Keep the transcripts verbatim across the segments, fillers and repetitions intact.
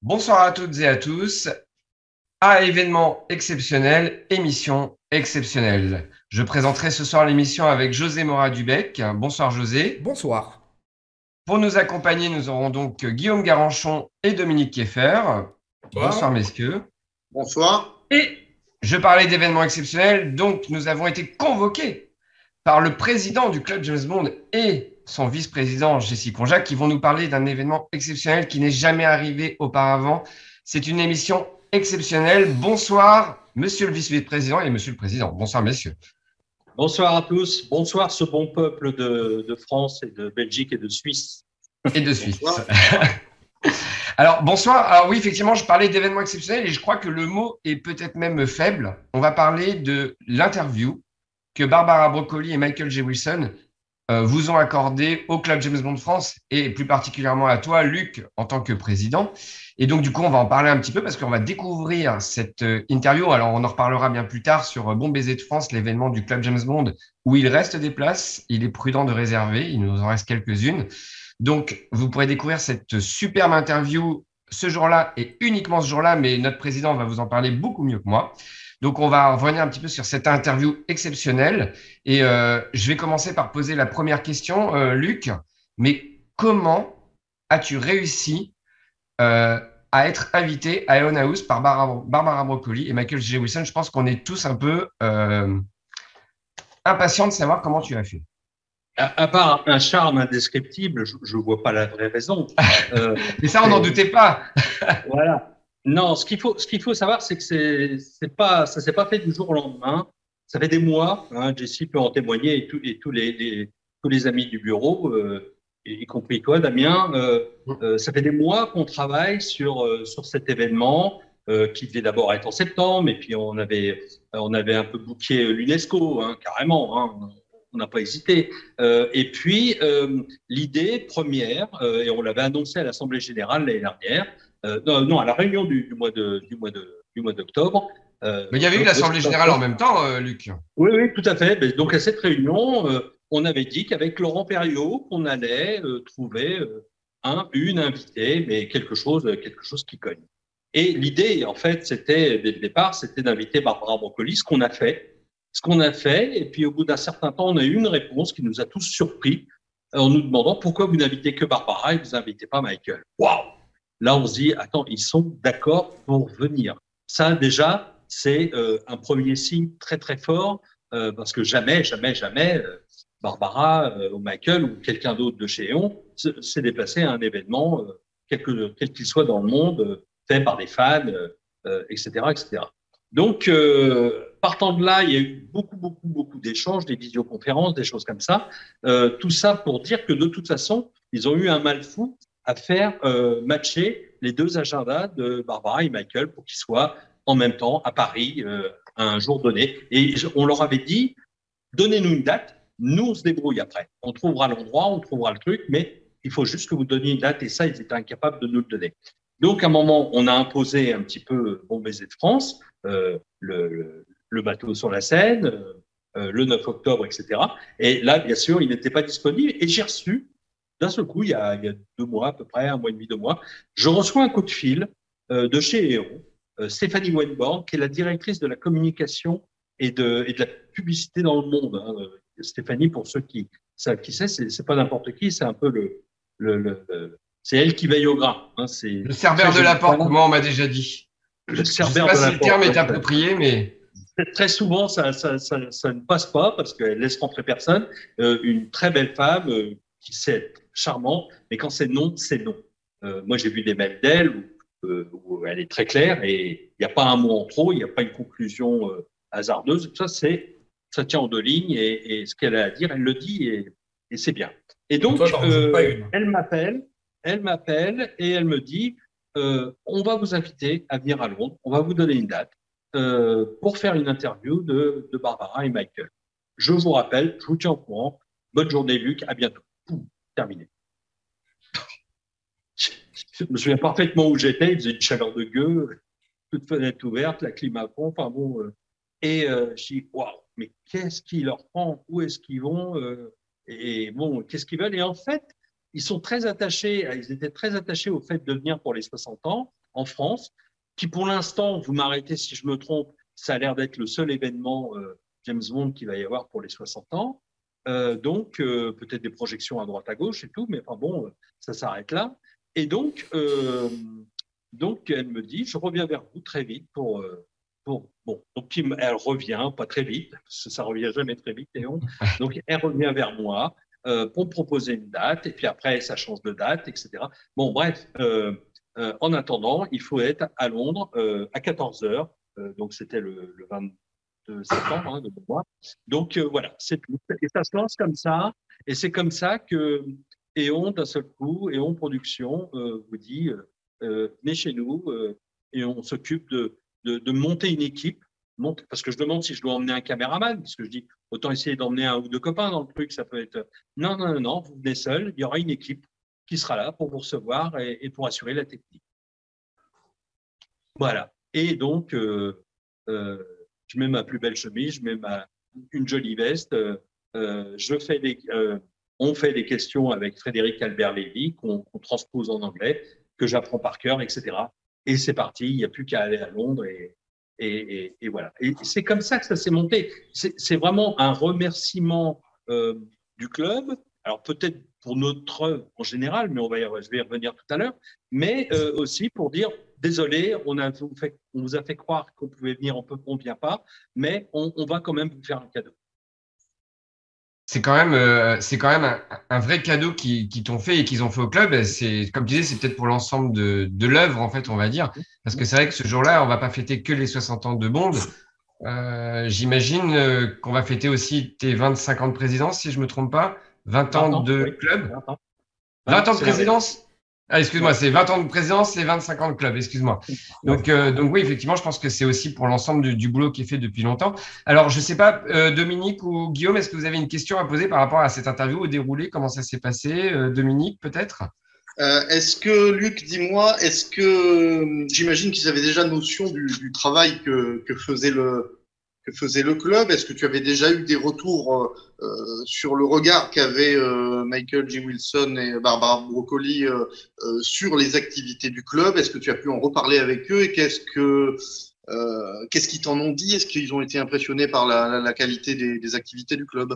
Bonsoir à toutes et à tous. À événement exceptionnel, émission exceptionnelle. Je présenterai ce soir l'émission avec José Mora-Dubec. Bonsoir José. Bonsoir. Pour nous accompagner, nous aurons donc Guillaume Garanchon et Dominique Kieffer. Bonsoir Bonsoir. messieurs. Bonsoir. Et je parlais d'événements exceptionnels, donc nous avons été convoqués par le président du club James Bond et son vice-président Jessie Conjac qui vont nous parler d'un événement exceptionnel qui n'est jamais arrivé auparavant. C'est une émission exceptionnelle. Bonsoir, monsieur le vice-président et monsieur le président. Bonsoir, messieurs. Bonsoir à tous. Bonsoir ce bon peuple de, de France et de Belgique et de Suisse. Et de Suisse. Alors, bonsoir. Alors oui, effectivement, je parlais d'événements exceptionnels et je crois que le mot est peut-être même faible. On va parler de l'interview que Barbara Broccoli et Michael J. Wilson euh, vous ont accordé au Club James Bond France et plus particulièrement à toi, Luc, en tant que président. Et donc, du coup, on va en parler un petit peu parce qu'on va découvrir cette euh, interview. Alors, on en reparlera bien plus tard sur euh, Bon Baiser de France, l'événement du Club James Bond, où il reste des places. Il est prudent de réserver. Il nous en reste quelques-unes. Donc, vous pourrez découvrir cette superbe interview ce jour-là et uniquement ce jour-là, mais notre président va vous en parler beaucoup mieux que moi. Donc, on va revenir un petit peu sur cette interview exceptionnelle. Et euh, je vais commencer par poser la première question, euh, Luc. Mais comment as-tu réussi euh, à être invité à Elon House par Barbara, Barbara Broccoli et Michael J. Wilson? Je pense qu'on est tous un peu euh, impatients de savoir comment tu as fait. À, à part un charme indescriptible, je ne vois pas la vraie raison. Euh, Mais ça, on n'en doutait pas. Voilà. Non, ce qu'il faut, ce qu'il faut savoir, c'est que c'est, c'est pas, ça s'est pas fait du jour au lendemain. Ça fait des mois. Hein, Jessie peut en témoigner et, tout, et tous les, les, tous les amis du bureau, euh, y compris toi, Damien. Euh, euh, ça fait des mois qu'on travaille sur euh, sur cet événement euh, qui devait d'abord être en septembre, et puis on avait on avait un peu booké l'UNESCO, hein, carrément. Hein, on n'a pas hésité. Euh, et puis, euh, l'idée première, euh, et on l'avait annoncé à l'Assemblée générale l'année dernière, euh, non, non, à la réunion du, du mois de, du mois de, du mois d'octobre. Euh, Mais il y avait eu l'Assemblée générale en même temps, euh, Luc. Oui, oui, tout à fait. Mais donc, à cette réunion, euh, on avait dit qu'avec Laurent Perriot, qu'on allait euh, trouver euh, un, une invitée, mais quelque chose, quelque chose qui cogne. Et l'idée, en fait, c'était, dès le départ, c'était d'inviter Barbara Broccoli, ce qu'on a fait. Ce qu'on a fait, et puis au bout d'un certain temps, on a eu une réponse qui nous a tous surpris en nous demandant pourquoi vous n'invitez que Barbara et vous n'invitez pas Michael. Waouh! Là, on se dit, attends, ils sont d'accord pour venir. Ça, déjà, c'est euh, un premier signe très, très fort, euh, parce que jamais, jamais, jamais, euh, Barbara euh, ou Michael ou quelqu'un d'autre de chez Eon s'est déplacé à un événement, euh, quel que, quel qu'il soit dans le monde, euh, fait par des fans, euh, et cetera, et cetera. Donc, euh, partant de là, il y a eu beaucoup, beaucoup, beaucoup d'échanges, des visioconférences, des choses comme ça. Euh, tout ça pour dire que de toute façon, ils ont eu un mal fou à faire euh, matcher les deux agendas de Barbara et Michael pour qu'ils soient en même temps à Paris euh, à un jour donné. Et on leur avait dit, donnez-nous une date, nous on se débrouille après. On trouvera l'endroit, on trouvera le truc, mais il faut juste que vous donniez une date. Et ça, ils étaient incapables de nous le donner. Donc, à un moment, on a imposé un petit peu Bon Baiser de France, euh, le, le, le bateau sur la Seine, euh, le neuf octobre, et cetera. Et là, bien sûr, il n'était pas disponible. Et j'ai reçu, d'un seul coup, il y, a, il y a deux mois à peu près, un mois et demi, deux mois, je reçois un coup de fil euh, de chez Eon, euh, Stéphanie Wenborn, qui est la directrice de la communication et de, et de la publicité dans le monde. Hein. Stéphanie, pour ceux qui savent qui c'est, c'est, c'est pas n'importe qui, c'est un peu le, le, le, le c'est elle qui veille au grain. Hein, c'est le cerbère de la porte, moi, on m'a déjà dit. Le je ne sais pas si le terme est approprié, mais... Très souvent, ça, ça, ça, ça ne passe pas parce qu'elle laisse rentrer personne. Euh, une très belle femme euh, qui sait être charmante, mais quand c'est non, c'est non. Euh, moi, j'ai vu des mails d'elle où, euh, où elle est très claire et il n'y a pas un mot en trop, il n'y a pas une conclusion euh, hasardeuse. Ça, c'est, ça tient en deux lignes et, et ce qu'elle a à dire, elle le dit et, et c'est bien. Et donc, toi, euh, elle m'appelle. Elle m'appelle et elle me dit euh, on va vous inviter à venir à Londres, on va vous donner une date euh, pour faire une interview de, de Barbara et Michael. Je vous rappelle, je vous tiens au courant. Bonne journée, Luc, à bientôt. Poum, terminé. Je me souviens parfaitement où j'étais, il faisait une chaleur de gueux, toute fenêtre ouverte, la clim à fond, enfin bon. Euh, et euh, je dis waouh, mais qu'est-ce qui leur prend? Où est-ce qu'ils vont euh, Et bon, qu'est-ce qu'ils veulent? Et en fait, ils sont très attachés, ils étaient très attachés au fait de venir pour les soixante ans, en France, qui pour l'instant, vous m'arrêtez si je me trompe, ça a l'air d'être le seul événement euh, James Bond qu'il va y avoir pour les soixante ans. Euh, donc, euh, peut-être des projections à droite à gauche et tout, mais enfin bon, euh, ça s'arrête là. Et donc, euh, donc, elle me dit, je reviens vers vous très vite pour… Euh, pour bon, donc elle revient, pas très vite, parce que ça revient jamais très vite, Léon. Donc, elle revient vers moi euh, pour me proposer une date, et puis après, ça change de date, et cetera. Bon, bref, euh, euh, en attendant, il faut être à Londres euh, à quatorze heures. Euh, donc, c'était le, le vingt-deux septembre hein, de mois. Donc, euh, voilà, c'est tout. Et ça se lance comme ça, et c'est comme ça que Éon, d'un seul coup, Éon Production euh, vous dit euh, euh, venez chez nous euh, et on s'occupe de, de, de monter une équipe. Monte, parce que je demande si je dois emmener un caméraman, parce que je dis autant essayer d'emmener un ou deux copains dans le truc, ça peut être. Non, non, non, non, vous venez seul, il y aura une équipe qui sera là pour vous recevoir et, et pour assurer la technique. Voilà. Et donc, euh, euh, je mets ma plus belle chemise, je mets ma, une jolie veste, euh, euh, je fais des, euh, on fait des questions avec Frédéric Albert-Lévy qu'on qu'on transpose en anglais, que j'apprends par cœur, et cetera. Et c'est parti, il n'y a plus qu'à aller à Londres et, et, et, et voilà. Et c'est comme ça que ça s'est monté. C'est vraiment un remerciement euh, du club. Alors peut-être pour notre œuvre en général, mais on va y, je vais y revenir tout à l'heure, mais euh, aussi pour dire désolé, on, a, on, fait, on vous a fait croire qu'on pouvait venir, on ne vient pas, mais on, on va quand même vous faire un cadeau. C'est quand même, euh, c'est quand même un, un vrai cadeau qu'ils qui t'ont fait et qu'ils ont fait au club. C'est, comme tu disais, c'est peut-être pour l'ensemble de, de l'œuvre, en fait, on va dire. Parce que c'est vrai que ce jour-là, on va pas fêter que les soixante ans de Bond. Euh, j'imagine euh, qu'on va fêter aussi tes vingt-cinq ans de présidence, si je me trompe pas. vingt ans ans, de oui. club. vingt ans. vingt ans de présidence? Ah, excuse-moi, Ouais. c'est vingt ans de présidence et vingt-cinq ans de club, excuse-moi. Donc, Ouais. euh, donc oui, effectivement, je pense que c'est aussi pour l'ensemble du, du boulot qui est fait depuis longtemps. Alors, je sais pas, euh, Dominique ou Guillaume, est-ce que vous avez une question à poser par rapport à cette interview au déroulé? Comment ça s'est passé? Euh, Dominique, peut-être? Euh, est-ce que, Luc, dis-moi, est-ce que j'imagine qu'ils avaient déjà notion du, du travail que, que faisait le, que faisait le club? Est-ce que tu avais déjà eu des retours euh, sur le regard qu'avaient euh, Michael J. Wilson et Barbara Broccoli euh, euh, sur les activités du club? Est-ce que tu as pu en reparler avec eux et qu'est-ce que euh, qu'est-ce qu'ils t'en ont dit? Est-ce qu'ils ont été impressionnés par la, la, la qualité des, des activités du club?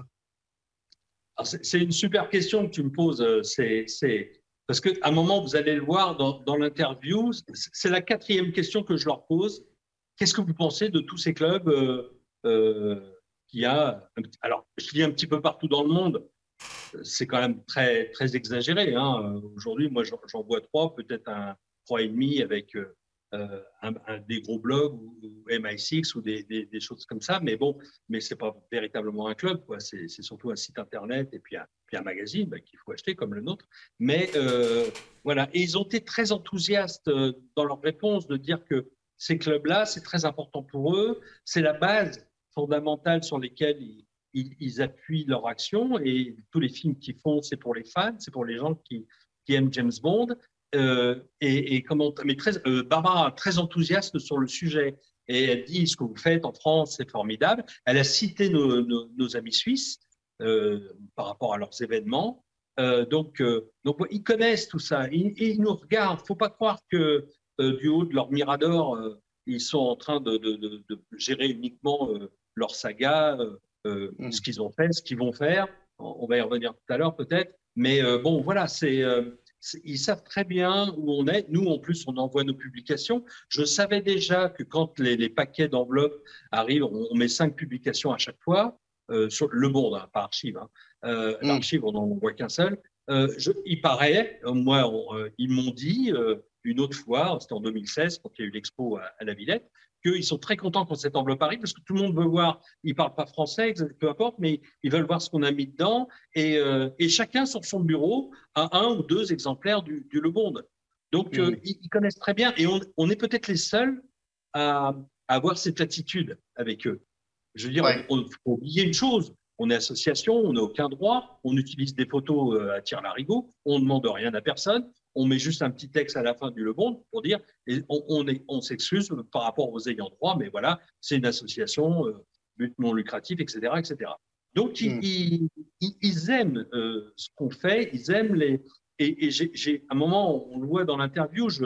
C'est une super question que tu me poses. C'est parce qu'à un moment, vous allez le voir dans, dans l'interview, c'est la quatrième question que je leur pose. Qu'est-ce que vous pensez de tous ces clubs euh, euh, qu'il y a? Alors, je dis un petit peu partout dans le monde, c'est quand même très, très exagéré. Hein. Aujourd'hui, moi, j'en vois trois, peut-être un trois et demi avec euh, un, un, des gros blogs ou, ou M I six ou des, des, des choses comme ça. Mais bon, mais c'est pas véritablement un club, quoi. C'est surtout un site internet et puis un, puis un magazine bah, qu'il faut acheter comme le nôtre. Mais euh, voilà, et ils ont été très enthousiastes dans leur réponse de dire que ces clubs-là, c'est très important pour eux, c'est la base fondamentale sur lesquelles ils Ils, ils appuient leur action et tous les films qu'ils font, c'est pour les fans, c'est pour les gens qui, qui aiment James Bond. Euh, et, et comment, mais très, euh, Barbara très enthousiaste sur le sujet et elle dit ce que vous faites en France, c'est formidable. Elle a cité nos, nos, nos amis suisses euh, par rapport à leurs événements. Euh, donc, euh, donc, ils connaissent tout ça. Ils, ils nous regardent. Il ne faut pas croire que euh, du haut de leur mirador, euh, ils sont en train de, de, de, de gérer uniquement euh, leur saga. Euh, Euh, mmh. Ce qu'ils ont fait, ce qu'ils vont faire. On va y revenir tout à l'heure peut-être. Mais euh, bon, voilà, c'est, euh, ils savent très bien où on est. Nous, en plus, on envoie nos publications. Je savais déjà que quand les, les paquets d'enveloppes arrivent, on, on met cinq publications à chaque fois. Euh, sur le Bond, hein, pas Archive. Hein. Euh, mmh. L'Archive, on n'en voit qu'un seul. Euh, je, il paraît, moi, on, euh, ils m'ont dit euh, une autre fois, c'était en deux mille seize, quand il y a eu l'expo à, à la Villette, qu'ils sont très contents quand cette enveloppe arrive parce que tout le monde veut voir, ils ne parlent pas français, peu importe, mais ils veulent voir ce qu'on a mis dedans et, euh, et chacun sur son bureau a un ou deux exemplaires du, du Le Monde. Donc, mmh. euh, ils, ils connaissent très bien et on, on est peut-être les seuls à, à avoir cette attitude avec eux. Je veux dire, ouais. on, on faut oublier une chose, on est association, on n'a aucun droit, on utilise des photos à tire-larigot, on ne demande rien à personne. On met juste un petit texte à la fin du Le Monde pour dire, et on, on, on s'excuse par rapport aux ayants droit, mais voilà, c'est une association, euh, but non lucratif, et cetera, et cetera. Donc, mmh. ils, ils, ils aiment euh, ce qu'on fait, ils aiment les… Et, et j'ai, à un moment, on le voit dans l'interview, je,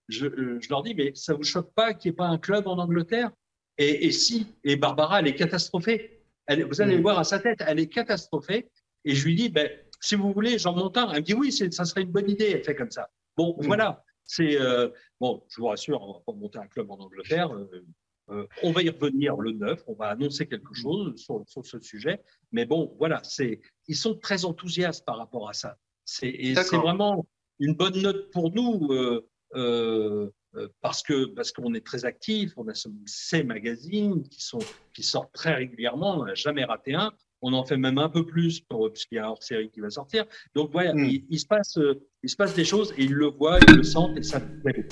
je, euh, je leur dis, mais ça vous choque pas qu'il n'y ait pas un club en Angleterre? Et, et si, et Barbara, elle est catastrophée. Elle, vous allez Mm. voir à sa tête, elle est catastrophée. Et je lui dis, ben, si vous voulez, j'en monte un. Elle me dit, oui, ça serait une bonne idée. Elle fait comme ça. Bon, Mm. voilà. C'est euh, bon, je vous rassure, on va pas monter un club en Angleterre. Euh, euh, on va y revenir le neuf. On va annoncer quelque chose sur, sur ce sujet. Mais bon, voilà, c'est, ils sont très enthousiastes par rapport à ça. C'est, et c'est vraiment une bonne note pour nous. Euh, euh, parce que parce qu'on est très actifs, on a ce, ces magazines qui sont qui sortent très régulièrement, on n'a jamais raté un, on en fait même un peu plus pour, puisqu'il y a un hors-série qui va sortir. Donc voilà, mm. il, il se passe il se passe des choses et ils le voient, ils le sentent et ça me plaît.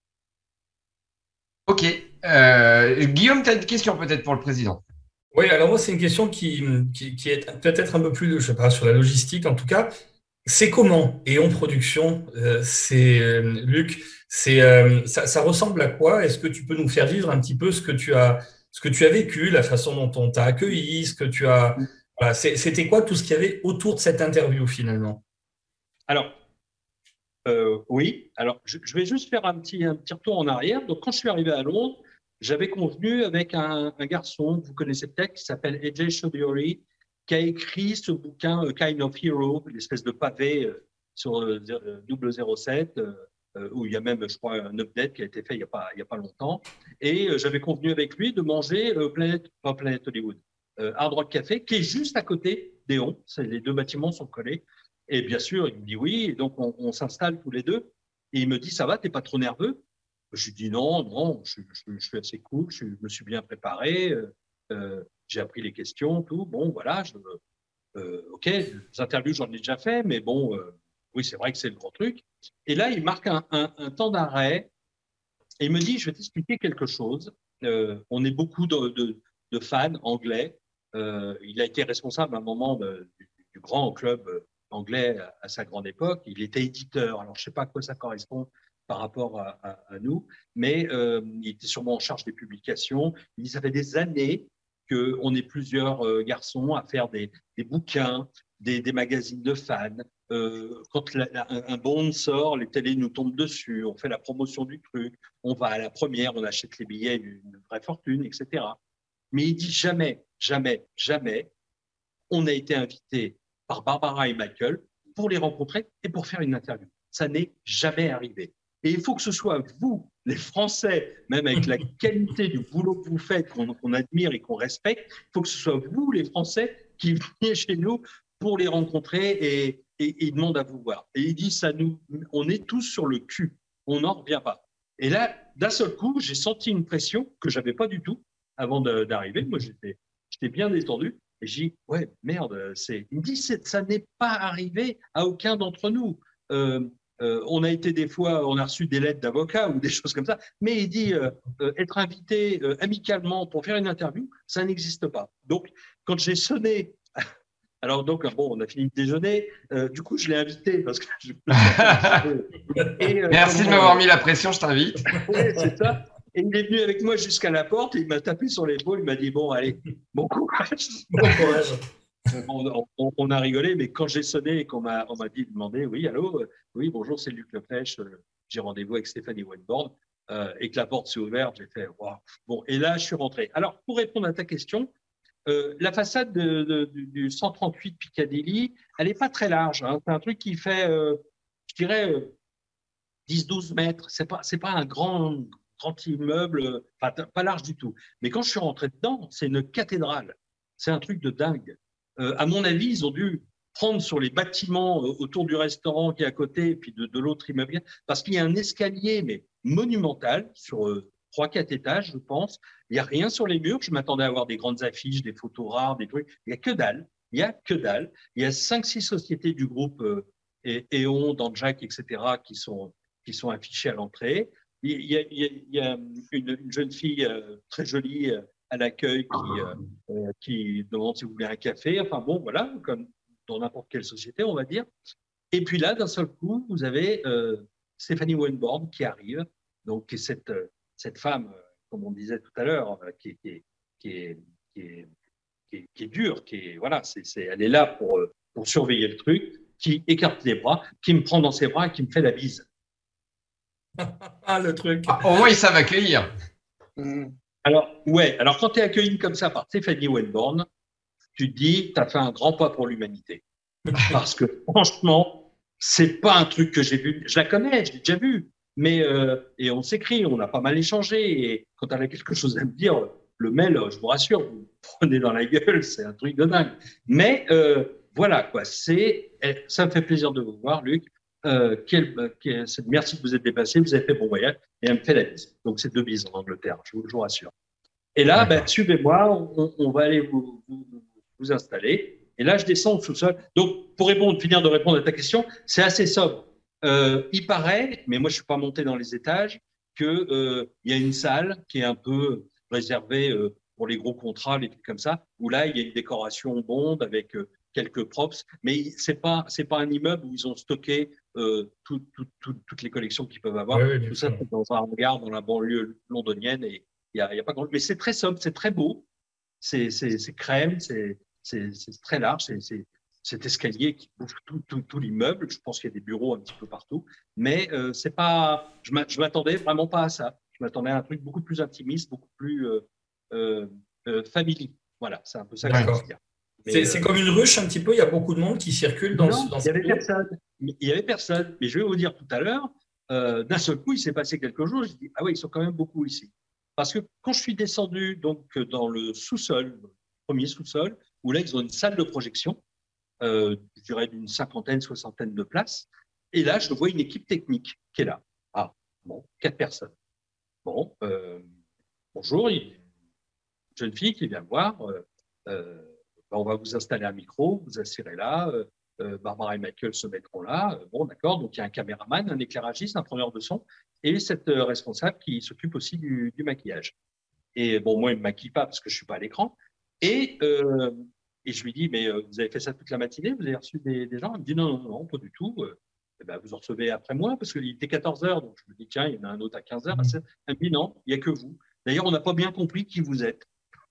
Ok, euh, Guillaume, tu as une question peut-être pour le président? Oui, alors moi c'est une question qui, qui, qui est peut-être un peu plus, je sais pas, sur la logistique en tout cas. C'est comment et en production, euh, c'est euh, Luc, c'est euh, ça, ça ressemble à quoi? Est-ce que tu peux nous faire vivre un petit peu ce que tu as, ce que tu as vécu, la façon dont on t'a accueilli, ce que tu as, voilà, c'était quoi tout ce qu'il y avait autour de cette interview finalement? Alors euh, oui, alors je, je vais juste faire un petit un petit retour en arrière. Donc quand je suis arrivé à Londres, j'avais convenu avec un, un garçon que vous connaissez peut-être qui s'appelle A J Chowdhury, qui a écrit ce bouquin A Kind of Hero, l'espèce de pavé euh, sur euh, double zéro sept, euh, où il y a même, je crois, un update qui a été fait il n'y a pas, il y a pas longtemps. Et euh, j'avais convenu avec lui de manger euh, Planète, pas Planète Hollywood, euh, Hard Rock Café, qui est juste à côté d'Éon. Les deux bâtiments sont collés. Et bien sûr, il me dit oui. Et donc, on, on s'installe tous les deux. Et il me dit, ça va, t'es pas trop nerveux? Je lui dis non, non, je, je, je suis assez cool, je, je me suis bien préparé. Euh, euh, j'ai appris les questions, tout. Bon, voilà, je, euh, ok, les interviews, j'en ai déjà fait, mais bon, euh, oui, c'est vrai que c'est le gros truc. Et là, il marque un, un, un temps d'arrêt et il me dit, je vais t'expliquer quelque chose. Euh, on est beaucoup de, de, de fans anglais. Euh, il a été responsable à un moment de, du, du grand club anglais à, à sa grande époque. Il était éditeur. Alors, je ne sais pas à quoi ça correspond par rapport à, à, à nous, mais euh, il était sûrement en charge des publications. Il dit, ça fait des années qu'on est plusieurs euh, garçons à faire des, des bouquins, des, des magazines de fans. Euh, quand la, la, un, un bond sort, les télés nous tombent dessus, on fait la promotion du truc, on va à la première, on achète les billets d'une vraie fortune, et cetera. Mais il dit jamais, jamais, jamais, on a été invité par Barbara et Michael pour les rencontrer et pour faire une interview. Ça n'est jamais arrivé. Et il faut que ce soit vous, les Français, même avec la qualité du boulot que vous faites, qu'on qu'on admire et qu'on respecte, il faut que ce soit vous, les Français, qui veniez chez nous pour les rencontrer et, et, et ils demandent à vous voir. Et il dit, ça nous, on est tous sur le cul, on n'en revient pas. Et là, d'un seul coup, j'ai senti une pression que je n'avais pas du tout avant d'arriver. Moi, j'étais bien détendu. Et j'ai dit, ouais, merde, c'est. Il me dit, ça n'est pas arrivé à aucun d'entre nous. Euh, Euh, on a été des fois, on a reçu des lettres d'avocats ou des choses comme ça, mais il dit euh, euh, être invité euh, amicalement pour faire une interview, ça n'existe pas. Donc, quand j'ai sonné, alors donc bon, on a fini de déjeuner, euh, du coup je l'ai invité parce que je... et, euh, merci de m'avoir mis la pression, je t'invite. Ouais, c'est ça. Et il est venu avec moi jusqu'à la porte, et il m'a tapé sur l'épaule, il m'a dit bon allez, bon courage, bon courage. On, on, on a rigolé, mais quand j'ai sonné et qu'on m'a on m'a dit, demandé, oui, allô, oui, bonjour, c'est Luc Lefèche, euh, j'ai rendez-vous avec Stéphanie Winborn, euh, et que la porte s'est ouverte, j'ai fait, wow. Bon, et là, je suis rentré. Alors, pour répondre à ta question, euh, la façade de, de, du, du cent trente-huit Piccadilly, elle n'est pas très large. Hein. C'est un truc qui fait, euh, je dirais, euh, dix douze mètres. Ce n'est pas, c'est pas un grand, grand immeuble, enfin, pas large du tout. Mais quand je suis rentré dedans, c'est une cathédrale. C'est un truc de dingue. Euh, à mon avis, ils ont dû prendre sur les bâtiments euh, autour du restaurant qui est à côté et puis de, de l'autre immeuble, parce qu'il y a un escalier, mais monumental, sur euh, trois, quatre étages, je pense. Il n'y a rien sur les murs. Je m'attendais à avoir des grandes affiches, des photos rares, des trucs. Il n'y a que dalle. Il n'y a que dalle. Il y a cinq, six sociétés du groupe euh, Éon, Danjak, et cetera, qui sont, qui sont affichées à l'entrée. Il y a, il y a, il y a une, une jeune fille euh, très jolie euh, à l'accueil qui, euh, qui demande si vous voulez un café. Enfin bon, voilà, comme dans n'importe quelle société, on va dire. Et puis là, d'un seul coup, vous avez euh, Stéphanie Winborn qui arrive, donc cette, cette femme, comme on disait tout à l'heure, qui, qui, qui, est, qui, est, qui, est, qui est dure, qui est, voilà, c'est, c'est, elle est là pour, pour surveiller le truc, qui écarte les bras, qui me prend dans ses bras et qui me fait la bise. Ah, le truc. Ah, au moins, ils savent accueillir. Mmh. Alors, ouais, alors quand tu es accueilli comme ça par Stéphanie Wenborn, tu te dis, tu as fait un grand pas pour l'humanité. Parce que franchement, c'est pas un truc que j'ai vu. Je la connais, je l'ai déjà vu. Mais, euh, et on s'écrit, on a pas mal échangé. Et quand elle a quelque chose à me dire, le mail, je vous rassure, vous me prenez dans la gueule, c'est un truc de dingue. Mais euh, voilà, quoi. C'est, ça me fait plaisir de vous voir, Luc. Euh, quel, quel, merci de vous être déplacé, vous avez fait bon voyage. Et elle me fait la bise. Donc, c'est deux bises en Angleterre, je vous, je vous rassure. Et là, ben, suivez-moi, on, on va aller vous, vous, vous installer. Et là, je descends au sous-sol. Donc, pour répondre, finir de répondre à ta question, c'est assez sobre. Euh, il paraît, mais moi, je ne suis pas monté dans les étages, qu'il euh, y a une salle qui est un peu réservée euh, pour les gros contrats, les trucs comme ça, où là, il y a une décoration Bond avec euh, quelques props. Mais ce n'est pas, c'est pas un immeuble où ils ont stocké euh, tout, tout, tout, toutes les collections qu'ils peuvent avoir. Oui, oui, tout ça, c'est dans un hangar dans la banlieue londonienne. Et il y a, y a pas grand... Mais c'est très sobre, c'est très beau. C'est, c'est, c'est crème, c'est, c'est, c'est très large, c'est, c'est cet escalier qui bouffe tout, tout, tout l'immeuble. Je pense qu'il y a des bureaux un petit peu partout, mais euh, c'est pas. Je m'attendais vraiment pas à ça. Je m'attendais à un truc beaucoup plus intimiste, beaucoup plus euh, euh, euh, familier. Voilà, c'est un peu ça que je veux dire. C'est, c'est euh, comme une ruche un petit peu. Il y a beaucoup de monde qui circule dans. Non, ce, dans il y avait personne. Il y avait personne. Mais je vais vous dire tout à l'heure, euh, d'un seul coup, il s'est passé quelque chose. Je dis ah oui, ils sont quand même beaucoup ici. Parce que quand je suis descendu donc dans le sous-sol, le premier sous-sol, où là ils ont une salle de projection, euh, je dirais d'une cinquantaine, soixantaine de places, et là je vois une équipe technique qui est là. Ah bon, quatre personnes. Bon, euh, bonjour, il y a une jeune fille qui vient me voir. Euh, euh, on va vous installer un micro, vous assirez là. Euh, Barbara et Michael se mettront là. Bon, d'accord. Donc il y a un caméraman, un éclairagiste, un preneur de son, et cette euh, responsable qui s'occupe aussi du, du maquillage. Et bon, moi, il ne me maquille pas parce que je ne suis pas à l'écran. Et, euh, et je lui dis, mais euh, vous avez fait ça toute la matinée? Vous avez reçu des, des gens? Il me dit, non, non, non, pas du tout. Euh, eh ben, vous en recevez après moi parce qu'il était quatorze heures. Donc je me dis, tiens, il y en a un autre à quinze heures. Mmh. Elle me dit, non, il n'y a que vous. D'ailleurs, on n'a pas bien compris qui vous êtes.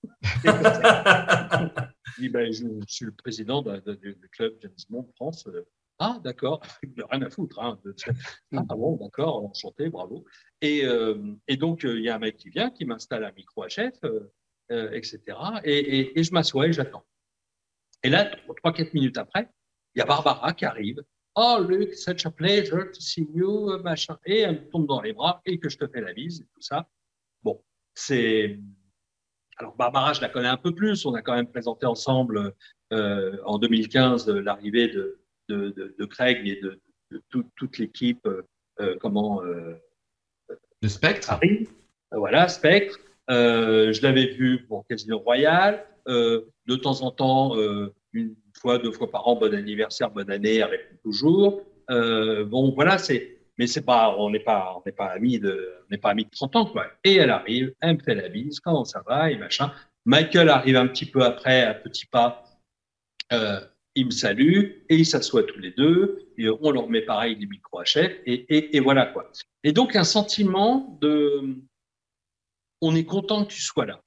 Je dis, ben, je, je suis le président de, de, de, du club James Bond France. Ah, d'accord, rien à foutre. Hein. Ah bon, d'accord, enchanté, bravo. Et, euh, et donc, il euh, y a un mec qui vient, qui m'installe un micro à chef, euh, euh, et cetera. Et, et, et je m'assois et j'attends. Et là, trois, quatre minutes après, il y a Barbara qui arrive. Oh, Luc, such a pleasure to see you, machin. Et elle me tombe dans les bras et que je te fais la bise et tout ça. Bon, c'est. Alors, Barbara, je la connais un peu plus. On a quand même présenté ensemble euh, en deux mille quinze l'arrivée de, de, de, de Craig et de, de tout, toute l'équipe. Euh, comment euh, de Spectre. Paris. Euh, voilà, Spectre. Euh, je l'avais vu pour Casino Royale. Euh, de temps en temps, euh, une fois, deux fois par an, bon anniversaire, bonne année, elle répond toujours. Euh, bon, voilà, c'est. Mais c'est pas, on n'est pas, on n'est pas amis de, on n'est pas amis de trente ans, quoi. Et elle arrive, elle me fait la bise, comment ça va, et machin. Michael arrive un petit peu après, à petits pas, euh, il me salue, et ils s'assoient tous les deux, et on leur met pareil les micros à chef, et, et, et voilà, quoi. Et donc, un sentiment de, on est content que tu sois là.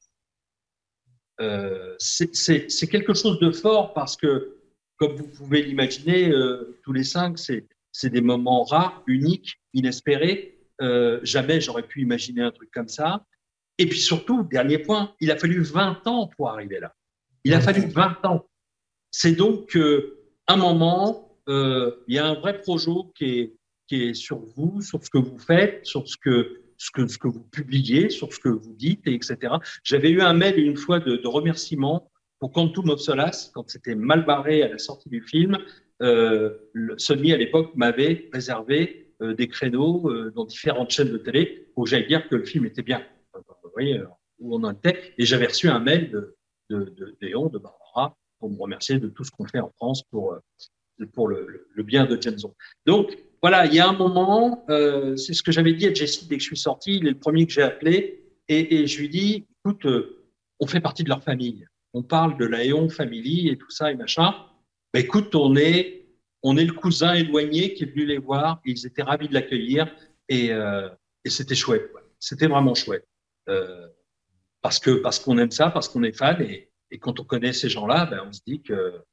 Euh, c'est, c'est, c'est quelque chose de fort parce que, comme vous pouvez l'imaginer, euh, tous les cinq, c'est, c'est des moments rares, uniques, inespérés. Euh, jamais j'aurais pu imaginer un truc comme ça. Et puis surtout, dernier point, il a fallu vingt ans pour arriver là. Il a fallu vingt ans. C'est donc euh, un moment, euh, il y a un vrai projet qui est, qui est sur vous, sur ce que vous faites, sur ce que, ce que, ce que vous publiez, sur ce que vous dites, et etc. J'avais eu un mail une fois de, de remerciement pour Quantum of Solace, quand c'était mal barré à la sortie du film. Euh, le, Sony, à l'époque, m'avait réservé euh, des créneaux euh, dans différentes chaînes de télé pour que j'aille dire que le film était bien. Vous voyez où on en était. Et j'avais reçu un mail de, de, de Léon, de Barbara, pour me remercier de tout ce qu'on fait en France pour, pour le, le bien de James Bond. Donc, voilà, il y a un moment, euh, c'est ce que j'avais dit à Jesse dès que je suis sorti, il est le premier que j'ai appelé, et, et je lui dis, écoute, euh, on fait partie de leur famille. On parle de la Héon Family et tout ça et machin. Ben, écoute, on est, on est le cousin éloigné qui est venu les voir, et ils étaient ravis de l'accueillir, et, euh, et c'était chouette. Ouais. C'était vraiment chouette. Euh, parce que parce qu'on aime ça, parce qu'on est fan, et, et quand on connaît ces gens-là, ben, on se dit que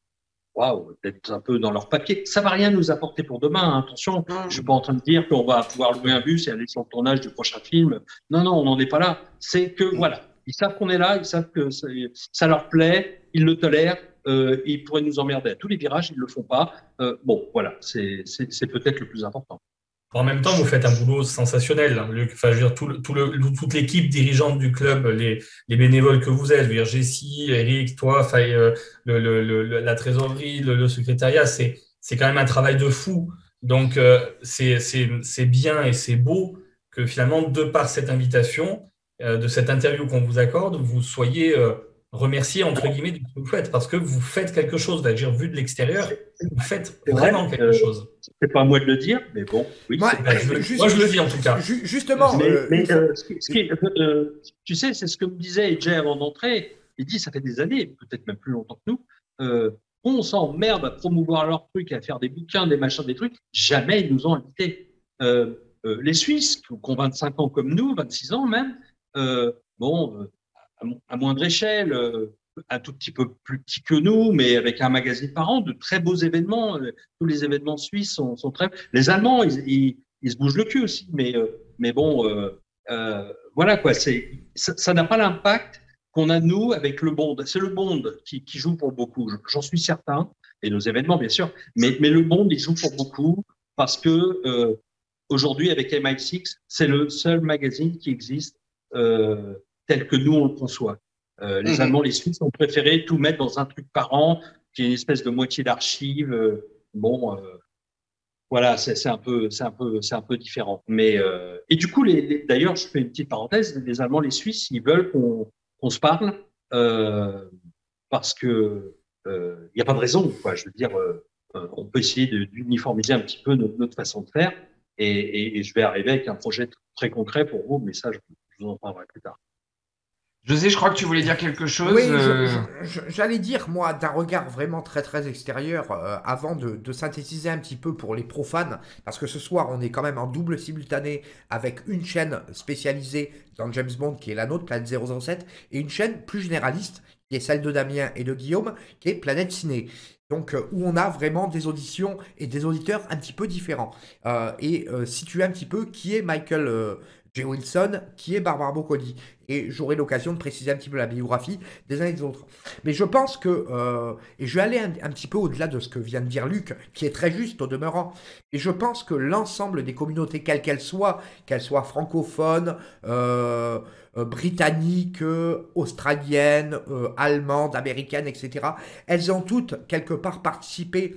waouh, d'être un peu dans leur papier. Ça va rien nous apporter pour demain, hein. Attention, je suis pas en train de dire qu'on va pouvoir louer un bus et aller sur le tournage du prochain film. Non, non, on n'en est pas là. C'est que, voilà, ils savent qu'on est là, ils savent que ça, ça leur plaît, ils le tolèrent, euh, ils pourraient nous emmerder à tous les virages, ils le font pas. Euh, bon, voilà, c'est peut-être le plus important. En même temps, vous faites un boulot sensationnel, hein, Luc. Enfin, je veux dire, tout le, tout le, toute l'équipe dirigeante du club, les, les bénévoles que vous êtes, je veux dire, Jessie, Eric, toi, enfin, euh, le, le, le, la trésorerie, le, le secrétariat, c'est c'est quand même un travail de fou. Donc, euh, c'est c'est bien et c'est beau que finalement, de par cette invitation, euh, de cette interview qu'on vous accorde, vous soyez euh, remercié, entre guillemets, de ce que vous faites, parce que vous faites quelque chose. C'est-à-dire, vu de l'extérieur, vous faites vraiment vrai, quelque euh, chose. C'est pas à moi de le dire, mais bon, oui. Moi, je, juste, moi, je le dis en tout cas. Justement. Mais, euh, mais euh, ce qui, ce qui, euh, tu sais, c'est ce que me disait Jay avant d'entrer. Il dit, ça fait des années, peut-être même plus longtemps que nous, euh, on s'emmerde à promouvoir leurs trucs, à faire des bouquins, des machins, des trucs. Jamais ils nous ont invités. Euh, euh, les Suisses, qui ont vingt-cinq ans comme nous, vingt-six ans même, euh, bon, euh, à, à moindre échelle, euh, un tout petit peu plus petit que nous, mais avec un magazine par an, de très beaux événements. Tous les événements suisses sont, sont très… Les Allemands, ils, ils, ils se bougent le cul aussi, mais, euh, mais bon, euh, euh, voilà quoi, ça n'a pas l'impact qu'on a nous avec le Bond. C'est le Bond qui, qui joue pour beaucoup, j'en suis certain, et nos événements bien sûr, mais, mais le Bond, il joue pour beaucoup parce que euh, aujourd'hui, avec M I six, c'est le seul magazine qui existe euh, tel que nous on le conçoit. Euh, les mmh. Allemands, les Suisses ont préféré tout mettre dans un truc par an, qui est une espèce de moitié d'archives. Euh, bon, euh, voilà, c'est un peu, c'est un peu, c'est un peu différent. Mais euh, et du coup, les, les, d'ailleurs, je fais une petite parenthèse. Les Allemands, les Suisses, ils veulent qu'on qu'on se parle euh, parce que il euh, n'y a pas de raison, quoi. Je veux dire, euh, on peut essayer d'uniformiser un petit peu notre, notre façon de faire. Et, et, et je vais arriver avec un projet très concret pour vous, mais ça, je, je vous en parlerai plus tard. José, je crois que tu voulais dire quelque chose. Oui, euh... j'allais dire, moi, d'un regard vraiment très très extérieur, euh, avant de, de synthétiser un petit peu pour les profanes, parce que ce soir, on est quand même en double simultané avec une chaîne spécialisée dans James Bond, qui est la nôtre, Planète zéro zéro sept, et une chaîne plus généraliste, qui est celle de Damien et de Guillaume, qui est Planète Ciné. Donc, euh, où on a vraiment des auditions et des auditeurs un petit peu différents. Euh, et euh, situer un petit peu qui est Michael euh, J. Wilson, qui est Barbara Broccoli. Et j'aurai l'occasion de préciser un petit peu la biographie des uns et des autres. Mais je pense que, euh, et je vais aller un, un petit peu au-delà de ce que vient de dire Luc, qui est très juste au demeurant, et je pense que l'ensemble des communautés, quelles qu'elles soient, qu'elles soient francophones, euh, euh, britanniques, euh, australiennes, euh, allemandes, américaines, et cetera, elles ont toutes quelque part participé,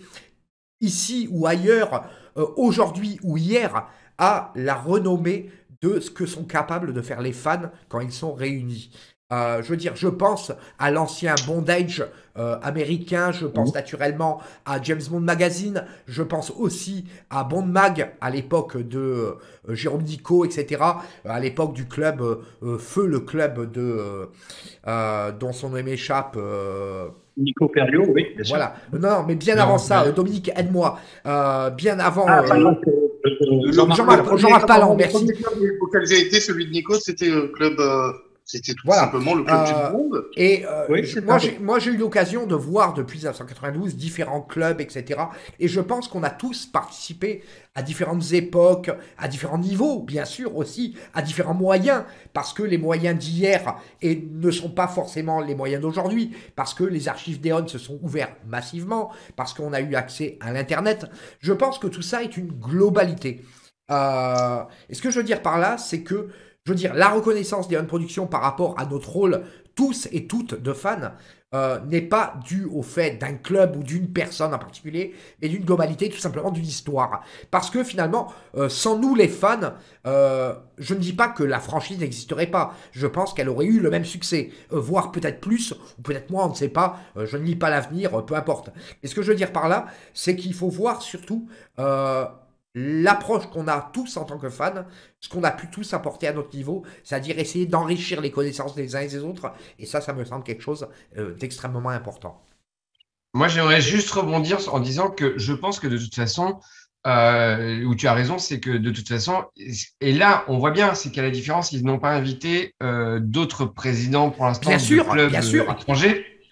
ici ou ailleurs, euh, aujourd'hui ou hier, à la renommée de ce que sont capables de faire les fans quand ils sont réunis. Euh, je veux dire, je pense à l'ancien Bondage euh, américain, je pense mmh. naturellement à James Bond Magazine, je pense aussi à Bond Mag à l'époque de euh, Jérôme Nico, et cetera. À l'époque du club euh, Feu, le club de euh, dont son nom m'échappe. Euh, Nico Perriot, oui, bien sûr. Voilà. Non, mais bien non, avant ça, mais... Dominique, aide-moi. Euh, bien avant. Ah, euh, Jean-Marc Jean Talon, merci. Le premier club auquel j'ai été, celui de Nico, c'était le club. Euh... C'était tout voilà. simplement le club euh, du monde. Et euh, oui, moi, j'ai eu l'occasion de voir depuis mille neuf cent quatre-vingt-douze différents clubs, et cetera. Et je pense qu'on a tous participé à différentes époques, à différents niveaux, bien sûr aussi, à différents moyens, parce que les moyens d'hier et ne sont pas forcément les moyens d'aujourd'hui, parce que les archives d'E O N se sont ouvertes massivement, parce qu'on a eu accès à l'Internet. Je pense que tout ça est une globalité. Euh, et ce que je veux dire par là, c'est que je veux dire, la reconnaissance d'E O N Productions par rapport à notre rôle, tous et toutes, de fans, euh, n'est pas due au fait d'un club ou d'une personne en particulier, mais d'une globalité, tout simplement d'une histoire. Parce que finalement, euh, sans nous les fans, euh, je ne dis pas que la franchise n'existerait pas. Je pense qu'elle aurait eu le même succès, euh, voire peut-être plus, ou peut-être moins, on ne sait pas. Euh, je ne lis pas l'avenir, euh, peu importe. Et ce que je veux dire par là, c'est qu'il faut voir surtout Euh, l'approche qu'on a tous en tant que fans, ce qu'on a pu tous apporter à notre niveau, c'est-à-dire essayer d'enrichir les connaissances des uns et des autres, et ça, ça me semble quelque chose euh, d'extrêmement important. Moi, j'aimerais juste rebondir en disant que je pense que de toute façon, euh, où tu as raison, c'est que de toute façon, et là, on voit bien, c'est qu'à la différence, ils n'ont pas invité euh, d'autres présidents pour l'instant de sûr, clubs bien sûr. étrangers.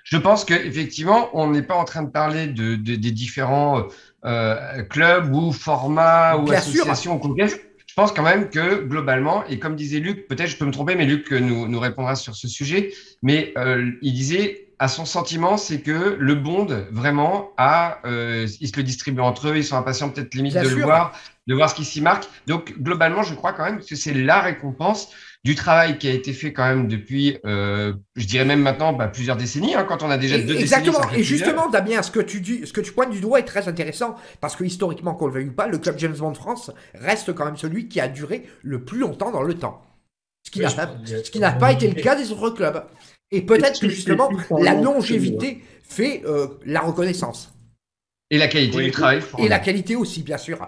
je pense qu'effectivement, on n'est pas en train de parler de, de- des différents euh, clubs ou formats ou Bien sûr. associations ou congrès. Je pense quand même que globalement, et comme disait Luc, peut-être je peux me tromper, mais Luc nous, nous répondra sur ce sujet, mais euh, il disait, à son sentiment, c'est que le Bond, vraiment, a, euh, ils se le distribuent entre eux, ils sont impatients peut-être limite Bien de le sûr. voir, de voir ce qui s'y marque. Donc, globalement, je crois quand même que c'est la récompense du travail qui a été fait quand même depuis, euh, je dirais même maintenant, bah, plusieurs décennies, hein, quand on a déjà Et- deux exactement. décennies. Ça fait Et plusieurs. justement, Damien, ce que tu dis, ce que tu pointes du doigt est très intéressant parce que historiquement, qu'on le veuille ou pas, le club James Bond France reste quand même celui qui a duré le plus longtemps dans le temps. Ce qui Oui, n'a je pas, pense qu'il y a- ce qui n'a pas été le cas des autres clubs. Et peut-être que justement, la longévité fait euh, la reconnaissance. Et la qualité Oui, du travail. fourni. Et la qualité aussi, bien sûr.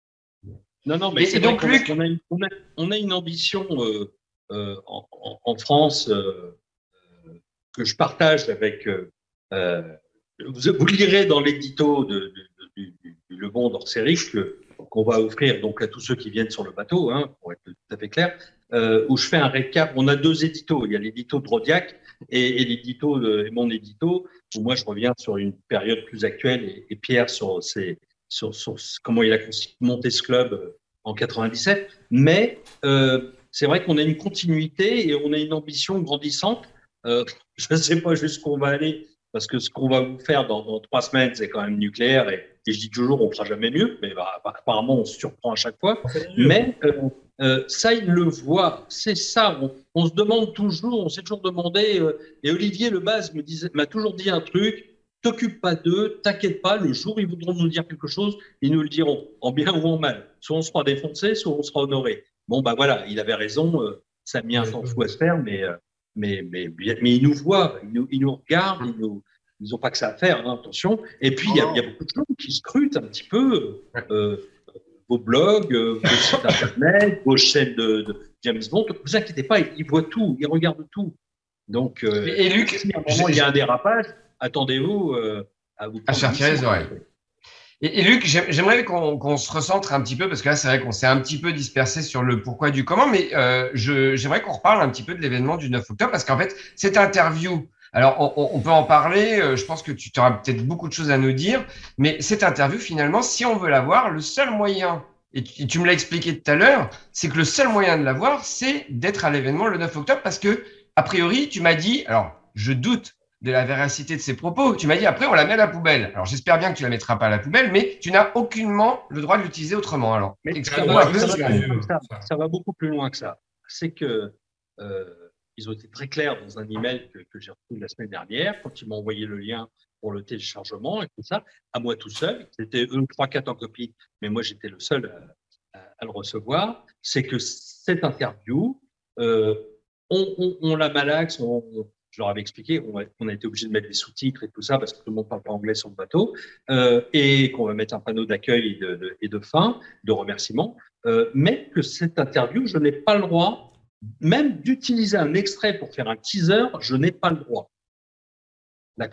Non, non, mais Et- c'est et vrai donc, qu'on a- Luc- on a, une, on a- on a une ambition euh, euh, en, en- en France euh, euh, que je partage avec. Euh, euh, vous, vous lirez dans l'édito de, de- de- du, du- du Le Monde hors série que- qu'on va offrir donc à tous ceux qui viennent sur le bateau, hein, pour être tout à fait clair, euh, où je fais un récap. On a deux éditos. Il y a l'édito de Rodiac et, et l'édito de, et mon édito où moi je reviens sur une période plus actuelle et, et Pierre sur ses sur, sur comment il a monté ce club euh, en quatre-vingt-dix-sept. Mais euh, c'est vrai qu'on a une continuité et on a une ambition grandissante. Euh, je ne sais pas jusqu'où on va aller, parce que ce qu'on va vous faire dans, dans trois semaines, c'est quand même nucléaire. Et, et je dis toujours, on fera jamais mieux, mais bah, apparemment, on se surprend à chaque fois. Mais euh, euh, ça, il le voit. C'est ça. On, on se demande toujours, on s'est toujours demandé. Euh, et Olivier Lebaz me disait, m'a toujours dit un truc. T'occupe pas d'eux, t'inquiète pas, le jour où ils voudront nous dire quelque chose, ils nous le diront, en bien ou en mal. Soit on sera défoncé, soit on sera honoré. Bon, bah voilà, il avait raison, euh, ça a mis un temps fou à se faire, mais, euh, mais, mais, mais ils nous voient, ils nous, ils nous regardent, ils nous, ils n'ont pas que ça à faire, hein, attention. Et puis, il y, a, il y a beaucoup de gens qui scrutent un petit peu euh, vos blogs, euh, vos sites internet, vos chaînes de, de James Bond. Ne vous inquiétez pas, ils, ils voient tout, ils regardent tout. Donc, euh, Et, et Luc, si à un moment il y a un dérapage, attendez-vous euh, à vous à se faire tirer les oreilles. Et, et Luc, j'aimerais qu'on qu'on se recentre un petit peu, parce que là, c'est vrai qu'on s'est un petit peu dispersé sur le pourquoi du comment, mais euh, j'aimerais qu'on reparle un petit peu de l'événement du neuf octobre, parce qu'en fait, cette interview, alors on, on peut en parler, euh, je pense que tu auras peut-être beaucoup de choses à nous dire, mais cette interview, finalement, si on veut la voir, le seul moyen, et tu, tu me l'as expliqué tout à l'heure, c'est que le seul moyen de la voir, c'est d'être à l'événement le neuf octobre, parce que, a priori, tu m'as dit, alors je doute de la véracité de ses propos. Tu m'as dit après on la met à la poubelle. Alors j'espère bien que tu la mettras pas à la poubelle, mais tu n'as aucunement le droit de l'utiliser autrement. Alors Mais ça explique-moi va, un peu ça, ce va que- plus loin que ça. Ça va beaucoup plus loin que ça. C'est que euh, ils ont été très clairs dans un email que, que j'ai reçu la semaine dernière quand ils m'ont envoyé le lien pour le téléchargement et tout ça, à moi tout seul. C'était eux trois, quatre en copie, mais moi j'étais le seul à, à, à le recevoir. C'est que cette interview, euh, on, on, on la malaxe, on, je leur avais expliqué, on a, on a été obligé de mettre des sous-titres et tout ça parce que tout le monde ne parle pas anglais sur le bateau, euh, et qu'on va mettre un panneau d'accueil et de, de, et de fin, de remerciement, euh, mais que cette interview, je n'ai pas le droit, même d'utiliser un extrait pour faire un teaser, je n'ai pas le droit. D'accord ?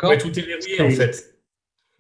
Ouais, tout est verrouillé en fait. Comment ?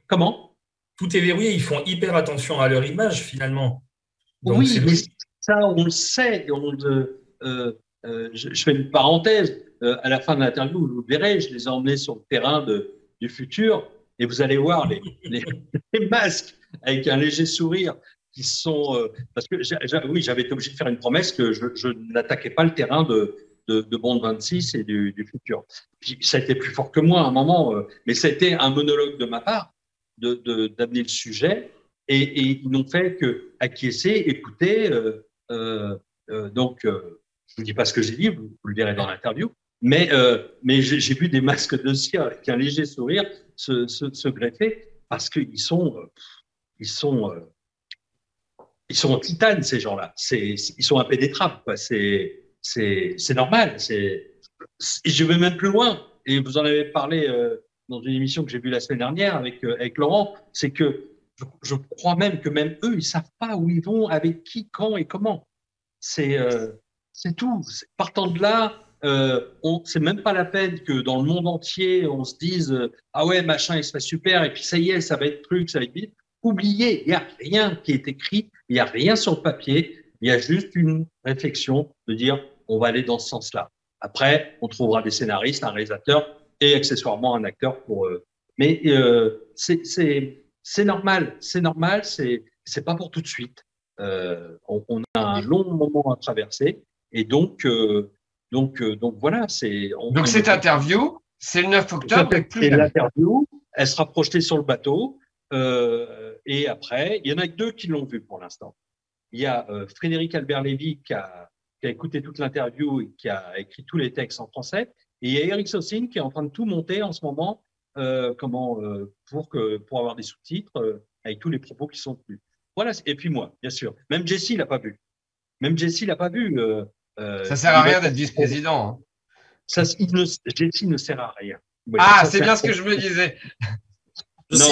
Tout est verrouillé, ils font hyper attention à leur image finalement. Donc, oui, mais logique. ça, on le sait. On, euh, euh, euh, je, je fais une parenthèse. Euh, à la fin de l'interview, vous le verrez, je les ai emmenés sur le terrain de, du futur et vous allez voir les, les, les masques avec un léger sourire qui sont… Euh, parce que j ai, oui, j'avais été obligé de faire une promesse que je, je n'attaquais pas le terrain de, de, de Bond vingt-six et du, du futur. Puis, ça a été plus fort que moi à un moment, euh, mais ça a été un monologue de ma part de, de, d'amener le sujet et, et ils n'ont fait que acquiescer, écouter. Euh, euh, euh, donc, euh, je vous dis pas ce que j'ai dit, vous, vous le verrez dans l'interview. Mais, euh, mais j'ai vu des masques de cire avec un léger sourire se, se, se greffer parce qu'ils sont, euh, ils sont, euh, ils sont en titane, ces gens-là. Ils sont impénétrables, quoi. C'est normal. Je vais même plus loin. Et vous en avez parlé euh, dans une émission que j'ai vue la semaine dernière avec, euh, avec Laurent. C'est que je, je crois même que même eux, ils savent pas où ils vont, avec qui, quand et comment. C'est euh, tout. Partant de là, Euh, c'est même pas la peine que dans le monde entier, on se dise euh, ah ouais, machin, il se fait super, et puis ça y est, ça va être truc, ça va être vite. Oubliez, il n'y a rien qui est écrit, il n'y a rien sur le papier, il y a juste une réflexion de dire on va aller dans ce sens-là. Après, on trouvera des scénaristes, un réalisateur et accessoirement un acteur pour. Euh, mais euh, c'est c'est c'est normal, c'est normal, c'est c'est pas pour tout de suite. Euh, on, on a un long moment à traverser et donc euh, donc euh, donc voilà, c'est. On, Donc on cette est... interview, c'est le neuf octobre et plus et jamais. l'interview, elle sera projetée sur le bateau euh, et après, il y en a que deux qui l'ont vue pour l'instant. Il y a euh, Frédéric Albert-Lévy qui a, qui a écouté toute l'interview et qui a écrit tous les textes en français. Et il y a Eric Saucine qui est en train de tout monter en ce moment euh, comment, euh, pour, que, pour avoir des sous-titres euh, avec tous les propos qui sont tenus. Voilà. Et puis moi, bien sûr. Même Jessie l'a pas vu. Même Jessie l'a pas vu. Euh, euh, Ça sert à rien d'être vice-président. Hein. Ça, il ne, Jessie ne sert à rien. Oui, ah, c'est bien ce que je me disais. Non,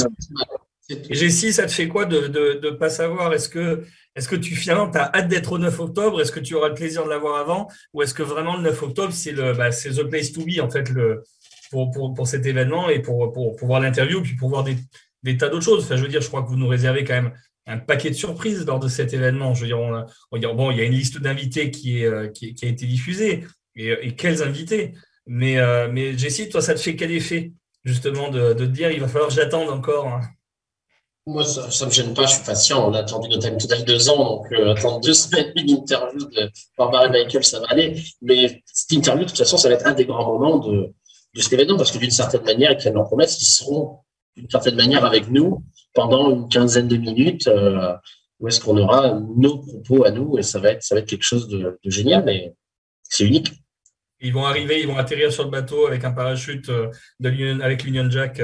Et Jessie, ça te fait quoi de ne pas savoir? Est-ce que, est-ce que tu finalement as hâte d'être au neuf octobre? Est-ce que tu auras le plaisir de l'avoir avant? Ou est-ce que vraiment le neuf octobre, c'est le, bah, c'est the place to be en fait le, pour, pour, pour cet événement et pour, pour, pour voir l'interview puis pour voir des, des tas d'autres choses. Enfin, je veux dire, je crois que vous nous réservez quand même un paquet de surprises lors de cet événement. Je veux dire, on a, on dire bon, il y a une liste d'invités qui, est, qui, qui a été diffusée et, et quels invités. Mais, euh, mais Jessie, toi, ça te fait quel effet justement de, de te dire il va falloir que j'attende encore hein. Moi, ça ne me gêne pas, je suis patient. On a attendu No Time to Die deux ans, donc euh, attendre deux semaines une interview de Barbara et Michael, ça va aller. Mais cette interview, de toute façon, ça va être un des grands moments de, de cet événement, parce que d'une certaine manière, et qu'elles l'en promettent, ils seront d'une certaine manière avec nous pendant une quinzaine de minutes, euh, où est-ce qu'on aura nos propos à nous, et ça va être, ça va être quelque chose de, de génial, mais c'est unique. Ils vont arriver, ils vont atterrir sur le bateau avec un parachute de l'Union, avec l'Union Jack.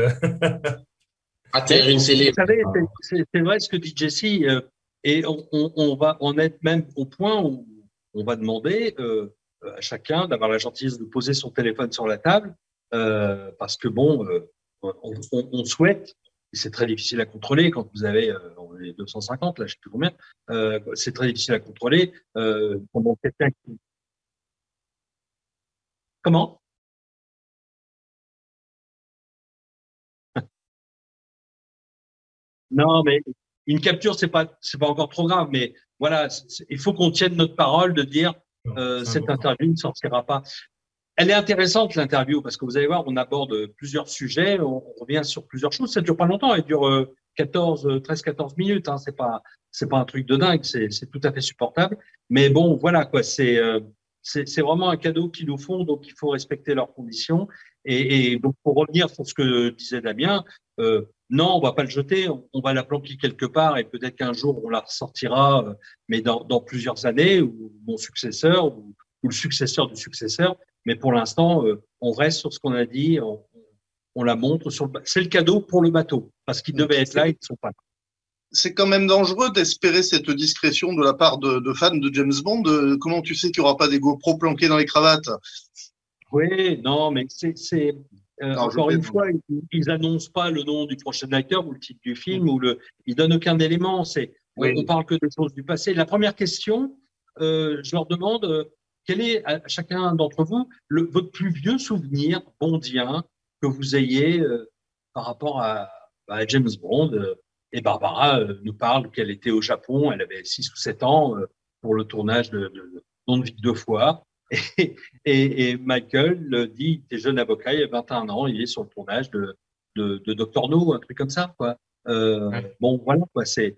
Atterrir une télé. Vous savez, c'est vrai ce que dit Jessie, euh, et on, on, on va en être même au point où on va demander euh, à chacun d'avoir la gentillesse de poser son téléphone sur la table, euh, parce que bon, euh, on, on, on souhaite, et c'est très difficile à contrôler quand vous avez euh, les deux cent cinquante, là je sais plus combien, euh, c'est très difficile à contrôler euh, pendant quelqu'un qui... Comment? Non, mais une capture, c'est pas, c'est pas encore trop grave, mais voilà, il faut qu'on tienne notre parole de dire euh, cette interview ne sortira pas. Elle est intéressante l'interview parce que vous allez voir, on aborde plusieurs sujets, on, on revient sur plusieurs choses. Ça dure pas longtemps, elle dure euh, quatorze, treize, quatorze minutes. Hein, c'est pas, c'est pas un truc de dingue, c'est, c'est tout à fait supportable. Mais bon, voilà quoi, c'est, euh, c'est, c'est vraiment un cadeau qu'ils nous font, donc il faut respecter leurs conditions. Et, et donc pour revenir sur ce que disait Damien. Euh, Non, on va pas le jeter, on, on va la planquer quelque part et peut-être qu'un jour on la ressortira, euh, mais dans, dans plusieurs années, ou mon successeur, ou, ou le successeur du successeur. Mais pour l'instant, euh, on reste sur ce qu'on a dit, on, on la montre sur le bateau. C'est le cadeau pour le bateau, parce qu'ils devaient être là, ils ne sont pas là. C'est quand même dangereux d'espérer cette discrétion de la part de, de fans de James Bond. Comment tu sais qu'il n'y aura pas des GoPro planqués dans les cravates? Oui, non, mais c'est... c'est... Euh, non, encore une fois, ils, ils annoncent pas le nom du prochain acteur ou le titre du film ou le, ils donnent aucun élément. C'est, oui. on, on parle que des choses du passé. La première question, euh, je leur demande euh, quel est à chacun d'entre vous le, votre plus vieux souvenir bondien que vous ayez euh, par rapport à, à James Bond. Euh, et Barbara euh, nous parle qu'elle était au Japon, elle avait six ou sept ans euh, pour le tournage de, de, de Don de Vic deux fois. Et, et, et Michael dit, t'es jeune avocat, il a vingt et un ans, il est sur le tournage de, de, de Doctor No, un truc comme ça, quoi. Euh, ouais. Bon, voilà, quoi, c'est,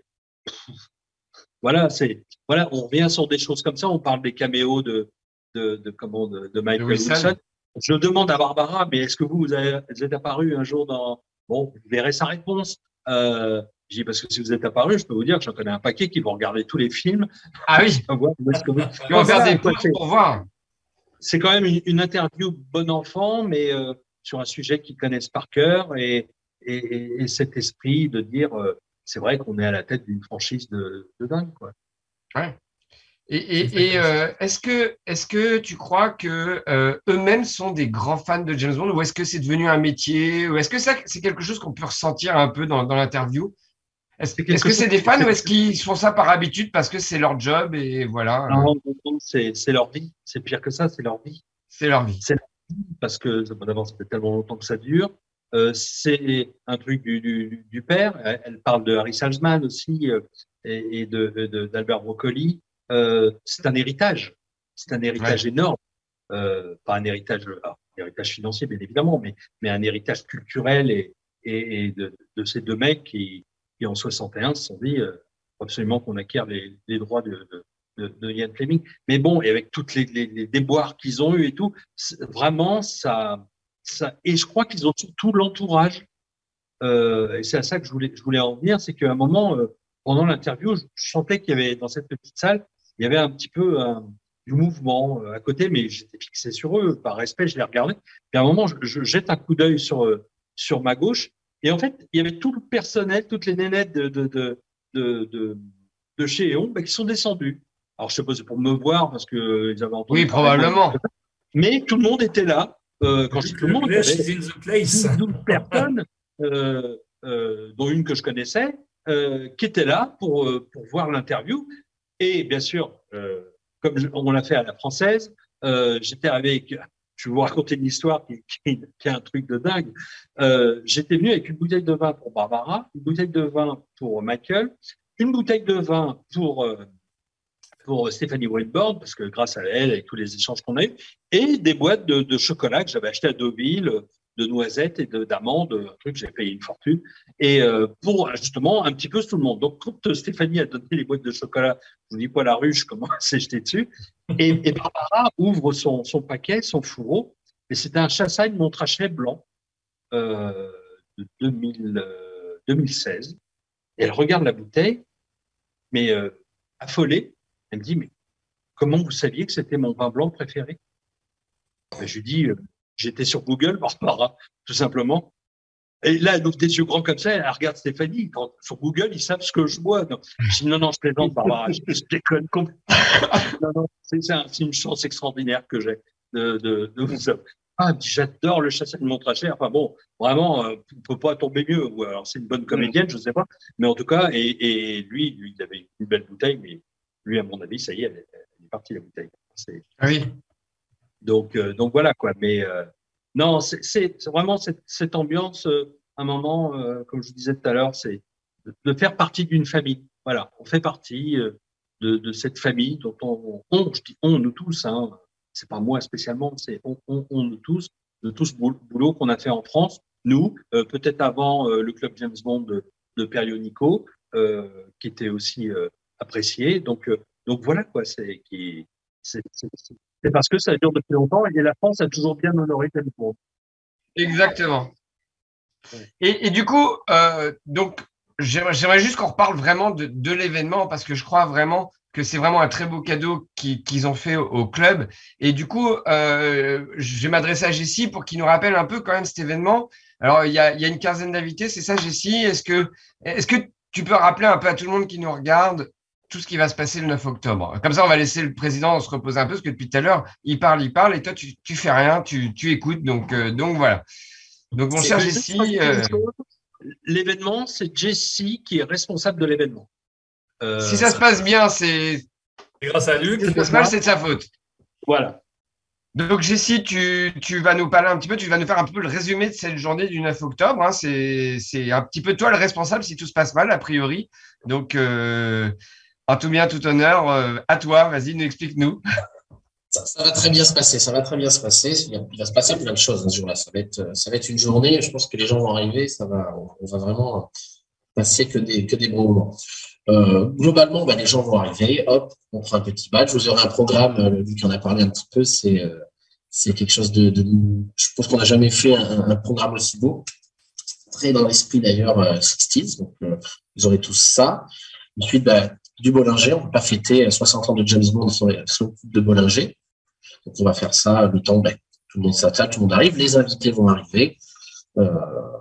voilà, c'est, voilà, on revient sur des choses comme ça, on parle des caméos de, de, de comment, de, de Michael de Wilson. Wilson. Je demande à Barbara, mais est-ce que vous, vous, avez, vous êtes apparu un jour dans, bon, vous verrez sa réponse. Euh, je dis parce que si vous êtes apparu, je peux vous dire que j'en connais un paquet qui vont regarder tous les films. Ah oui. Voir où est-ce que vous... Ils vont regarder pour, pour voir. C'est quand même une, une interview bon enfant, mais euh, sur un sujet qu'ils connaissent par cœur et, et, et cet esprit de dire, euh, c'est vrai qu'on est à la tête d'une franchise de, de dingue, quoi. Ouais. Et, et, et euh, est-ce que, est-ce que tu crois que euh, eux-mêmes sont des grands fans de James Bond ou est-ce que c'est devenu un métier ou est-ce que ça, c'est quelque chose qu'on peut ressentir un peu dans, dans l'interview? Est-ce, est-ce que c'est des fans ou est-ce qu'ils font ça par habitude parce que c'est leur job et voilà? Non, non c'est, c'est leur vie. C'est pire que ça, c'est leur vie. C'est leur vie. C'est leur vie parce que d'abord, ça fait tellement longtemps que ça dure. Euh, c'est un truc du, du, du père. Elle parle de Harry Saltzman aussi euh, et, et de, de, d'Albert Broccoli. Euh, c'est un héritage. C'est un héritage ouais. énorme. Euh, pas un héritage. Alors, héritage financier, bien évidemment, mais, mais un héritage culturel et, et, et de, de ces deux mecs qui, qui en soixante et un se sont dit euh, absolument qu'on acquiert les, les droits de, de, de, de Ian Fleming. Mais bon, et avec toutes les, les, les déboires qu'ils ont eu et tout, vraiment, ça, ça. Et je crois qu'ils ont tout l'entourage. Euh, et c'est à ça que je voulais, je voulais en venir, c'est qu'à un moment, euh, pendant l'interview, je, je sentais qu'il y avait dans cette petite salle, il y avait un petit peu un, du mouvement euh, à côté, mais j'étais fixé sur eux, par respect, je les regardais. Et à un moment, je, je jette un coup d'œil sur euh, sur ma gauche, et en fait, il y avait tout le personnel, toutes les nénettes de de de de, de, de chez E O N bah, qui sont descendues. Alors, je sais pas, c'est pour me voir parce que euh, ils avaient entendu. Oui, probablement. Mais tout le monde était là. Euh, quand je dis tout le monde, il y avait in the place. douze personnes, euh, euh, dont une que je connaissais, euh, qui étaient là pour euh, pour voir l'interview. Et bien sûr, euh, comme je, on l'a fait à la française, euh, j'étais avec. Je vais vous raconter une histoire qui, qui, qui est un truc de dingue. Euh, j'étais venu avec une bouteille de vin pour Barbara, une bouteille de vin pour Michael, une bouteille de vin pour euh, pour Stéphanie Whitebourne, parce que grâce à elle, avec tous les échanges qu'on a eus, et des boîtes de, de chocolat que j'avais acheté à Deauville, de noisettes et d'amandes, un truc que j'avais payé une fortune, et euh, pour justement un petit peu tout le monde. Donc, quand Stéphanie a donné les boîtes de chocolat, je vous dis pas la ruche, comment s'est jeté dessus, et, et Barbara ouvre son, son paquet, son fourreau, et c'était un chassagne Montrachet blanc euh, de deux mille, euh, deux mille seize, et elle regarde la bouteille, mais euh, affolée. Elle me dit, mais comment vous saviez que c'était mon vin blanc préféré? Ben, je lui dis, euh, j'étais sur Google, Barbara, tout simplement. Et là, elle ouvre des yeux grands comme ça, elle regarde Stéphanie. Quand, sur Google, ils savent ce que je bois. Non. Je dis, non, non, je plaisante, Barbara, je, je déconne complètement. Non, non, c'est un, une chance extraordinaire que j'ai de, de, de vous avoir. Ah, j'adore le chasseur de Montrachet. Enfin bon, vraiment, euh, on ne peut pas tomber mieux. Ou alors, c'est une bonne comédienne, je ne sais pas. Mais en tout cas, et, et lui, lui, il avait une belle bouteille, mais lui, à mon avis, ça y est, elle est, elle est partie, la bouteille. Ah oui. Donc, euh, donc voilà, quoi. Mais euh, non, c'est vraiment cette, cette ambiance, euh, un moment, euh, comme je vous disais tout à l'heure, c'est de, de faire partie d'une famille. Voilà, on fait partie euh, de, de cette famille dont on, on, je dis on, nous tous, hein, c'est pas moi spécialement, c'est on, on, on, nous tous, de tout ce boulot qu'on a fait en France. Nous, euh, peut-être avant euh, le club James Bond de, de Perionico, euh, qui était aussi euh, apprécié. Donc, euh, donc voilà quoi, c'est qui, c'est parce que ça dure depuis longtemps et la France a toujours bien honoré James Bond. Exactement. Et, et du coup, euh, donc j'aimerais juste qu'on reparle vraiment de, de l'événement parce que je crois vraiment que c'est vraiment un très beau cadeau qu'ils qu'ils ont fait au, au club. Et du coup, euh, je vais m'adresser à Jessie pour qu'il nous rappelle un peu quand même cet événement. Alors, il y a, il y a une quinzaine d'invités, c'est ça, Jessie? Est-ce que, est-ce que tu peux rappeler un peu à tout le monde qui nous regarde tout ce qui va se passer le neuf octobre? Comme ça, on va laisser le président se reposer un peu, parce que depuis tout à l'heure, il parle, il parle, et toi, tu, tu fais rien, tu, tu écoutes. Donc, euh, donc voilà. Donc, mon cher Jessie. Euh... L'événement, c'est Jessie qui est responsable de l'événement. Euh, si ça se passe bien, c'est grâce à Luc. Si ça se passe mal, c'est de sa faute. Voilà. Donc, Jessie, tu, tu vas nous parler un petit peu, tu vas nous faire un peu le résumé de cette journée du neuf octobre. Hein. C'est un petit peu toi le responsable si tout se passe mal, a priori. Donc, euh, en tout bien, tout honneur, euh, à toi, vas-y, nous explique-nous. Ça, ça va très bien se passer, ça va très bien se passer. Il va se passer plein de choses ce jour-là. Ça va être, ça va être une journée. Je pense que les gens vont arriver. Ça va, on va vraiment passer que des, que des bons moments. Euh, globalement, bah, les gens vont arriver. Hop, on prend un petit badge. Vous aurez un programme. Euh, vu qu'on a parlé un petit peu, c'est, euh, c'est quelque chose de, de. Je pense qu'on n'a jamais fait un, un programme aussi beau. Très dans l'esprit d'ailleurs euh, soixante. Donc, euh, vous aurez tous ça. Ensuite, bah, du Bollinger. On ne peut pas fêter soixante ans de James Bond sans le de Bollinger. Donc, on va faire ça le temps, ben, tout le monde s'attale, tout le monde arrive, les invités vont arriver, euh,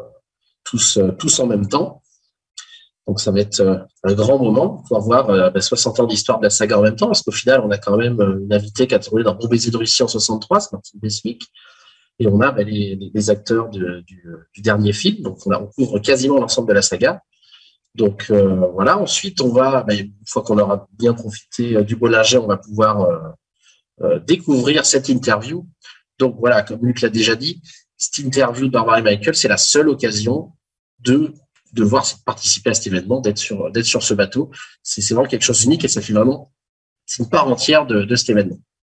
tous, euh, tous en même temps. Donc, ça va être euh, un grand moment pour voir euh, ben, soixante ans d'histoire de la saga en même temps, parce qu'au final, on a quand même euh, une invitée qui a tourné dans Bon baiser de Russie en soixante-trois, c'est Martin Beswick, et on a ben, les, les, les acteurs de, du, du dernier film, donc on, a, on couvre quasiment l'ensemble de la saga. Donc, euh, voilà. Ensuite, on va, ben, une fois qu'on aura bien profité euh, du Bollinger, on va pouvoir euh, Euh, découvrir cette interview. Donc voilà, comme Luc l'a déjà dit, cette interview de Barbara et Michael, c'est la seule occasion de, de voir participer à cet événement, d'être sur, d'être sur ce bateau. C'est vraiment quelque chose d'unique et ça fait vraiment, c'est une part entière de, de cet événement.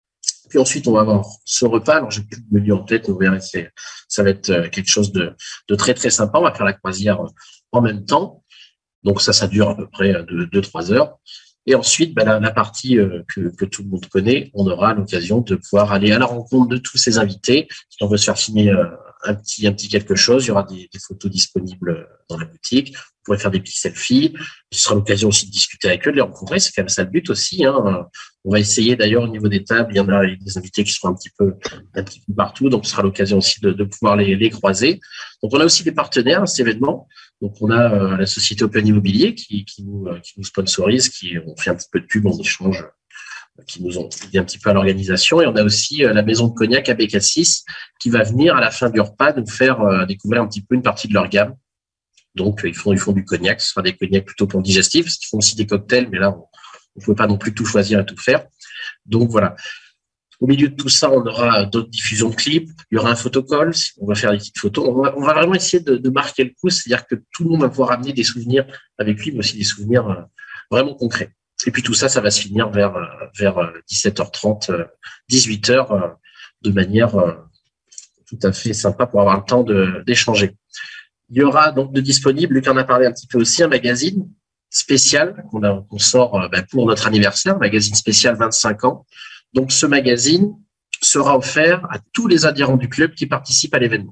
Puis ensuite, on va avoir ce repas. Alors, j'ai plus le menu en tête, vous verrez, c'est, ça va être quelque chose de, de très, très sympa. On va faire la croisière en même temps. Donc, ça, ça dure à peu près deux, trois heures. Et ensuite, bah, la, la partie euh, que, que tout le monde connaît, on aura l'occasion de pouvoir aller à la rencontre de tous ces invités. Si on veut se faire signer euh, un petit, un petit quelque chose, il y aura des, des photos disponibles dans la boutique. Vous pourrez faire des petits selfies. Ce sera l'occasion aussi de discuter avec eux, de les rencontrer. C'est quand même ça le but aussi, hein. On va essayer d'ailleurs au niveau des tables, il y en a des invités qui seront un petit peu, un petit peu partout. Donc, ce sera l'occasion aussi de, de pouvoir les, les croiser. Donc, on a aussi des partenaires à cet événement. Donc, on a euh, la société Open Immobilier qui, qui, nous, euh, qui nous sponsorise, qui ont fait un petit peu de pub en échange, euh, qui nous ont aidé un petit peu à l'organisation. Et on a aussi euh, la maison de cognac A B Cassis qui va venir à la fin du repas nous faire euh, découvrir un petit peu une partie de leur gamme. Donc, ils font, ils font du cognac. Ce sera des cognacs plutôt pour le digestif, parce qu'ils font aussi des cocktails, mais là, on ne pouvait pas non plus tout choisir et tout faire. Donc, voilà. Au milieu de tout ça, on aura d'autres diffusions de clips. Il y aura un photocall. On va faire des petites photos. On va, on va vraiment essayer de, de marquer le coup. C'est-à-dire que tout le monde va pouvoir amener des souvenirs avec lui, mais aussi des souvenirs euh, vraiment concrets. Et puis tout ça, ça va se finir vers, vers dix-sept heures trente, dix-huit heures, euh, de manière euh, tout à fait sympa pour avoir le temps de, d'échanger. Il y aura donc de disponible, Luc en a parlé un petit peu aussi, un magazine spécial qu'on, a, qu'on sort euh, ben, pour notre anniversaire, un magazine spécial vingt-cinq ans. Donc, ce magazine sera offert à tous les adhérents du club qui participent à l'événement.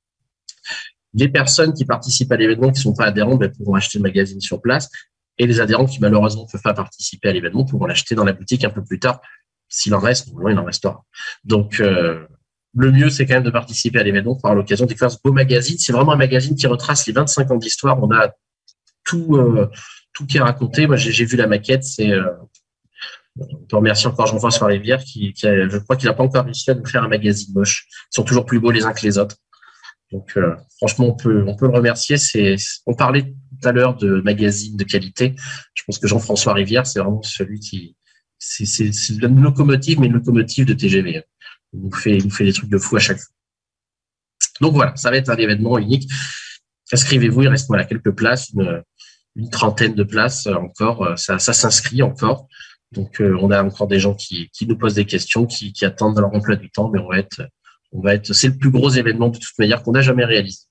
Les personnes qui participent à l'événement, qui ne sont pas adhérents, ben, pourront acheter le magazine sur place. Et les adhérents qui, malheureusement, ne peuvent pas participer à l'événement pourront l'acheter dans la boutique un peu plus tard. S'il en reste, normalement, il en restera. Donc, euh, le mieux, c'est quand même de participer à l'événement pour avoir l'occasion de découvrir ce beau magazine. C'est vraiment un magazine qui retrace les vingt-cinq ans d'histoire. On a tout, euh, tout qui est raconté. Moi, j'ai, j'ai vu la maquette. C'est... Euh, On peut remercier encore Jean-François Rivière qui, qui a, je crois qu'il n'a pas encore réussi à nous faire un magazine moche. Ils sont toujours plus beaux les uns que les autres. Donc, euh, franchement, on peut, on peut le remercier. C'est, on parlait tout à l'heure de magazines de qualité. Je pense que Jean-François Rivière, c'est vraiment celui qui, c'est, c'est, c'est une locomotive, mais une locomotive de T G V. Il nous fait, il nous fait des trucs de fou à chaque fois. Donc voilà, ça va être un événement unique. Inscrivez-vous, il reste voilà quelques places, une, une trentaine de places encore. Ça, ça s'inscrit encore. Donc, euh, on a encore des gens qui, qui nous posent des questions, qui, qui attendent dans leur emploi du temps, mais on va être, on va être, c'est le plus gros événement de toute manière qu'on n'a jamais réalisé.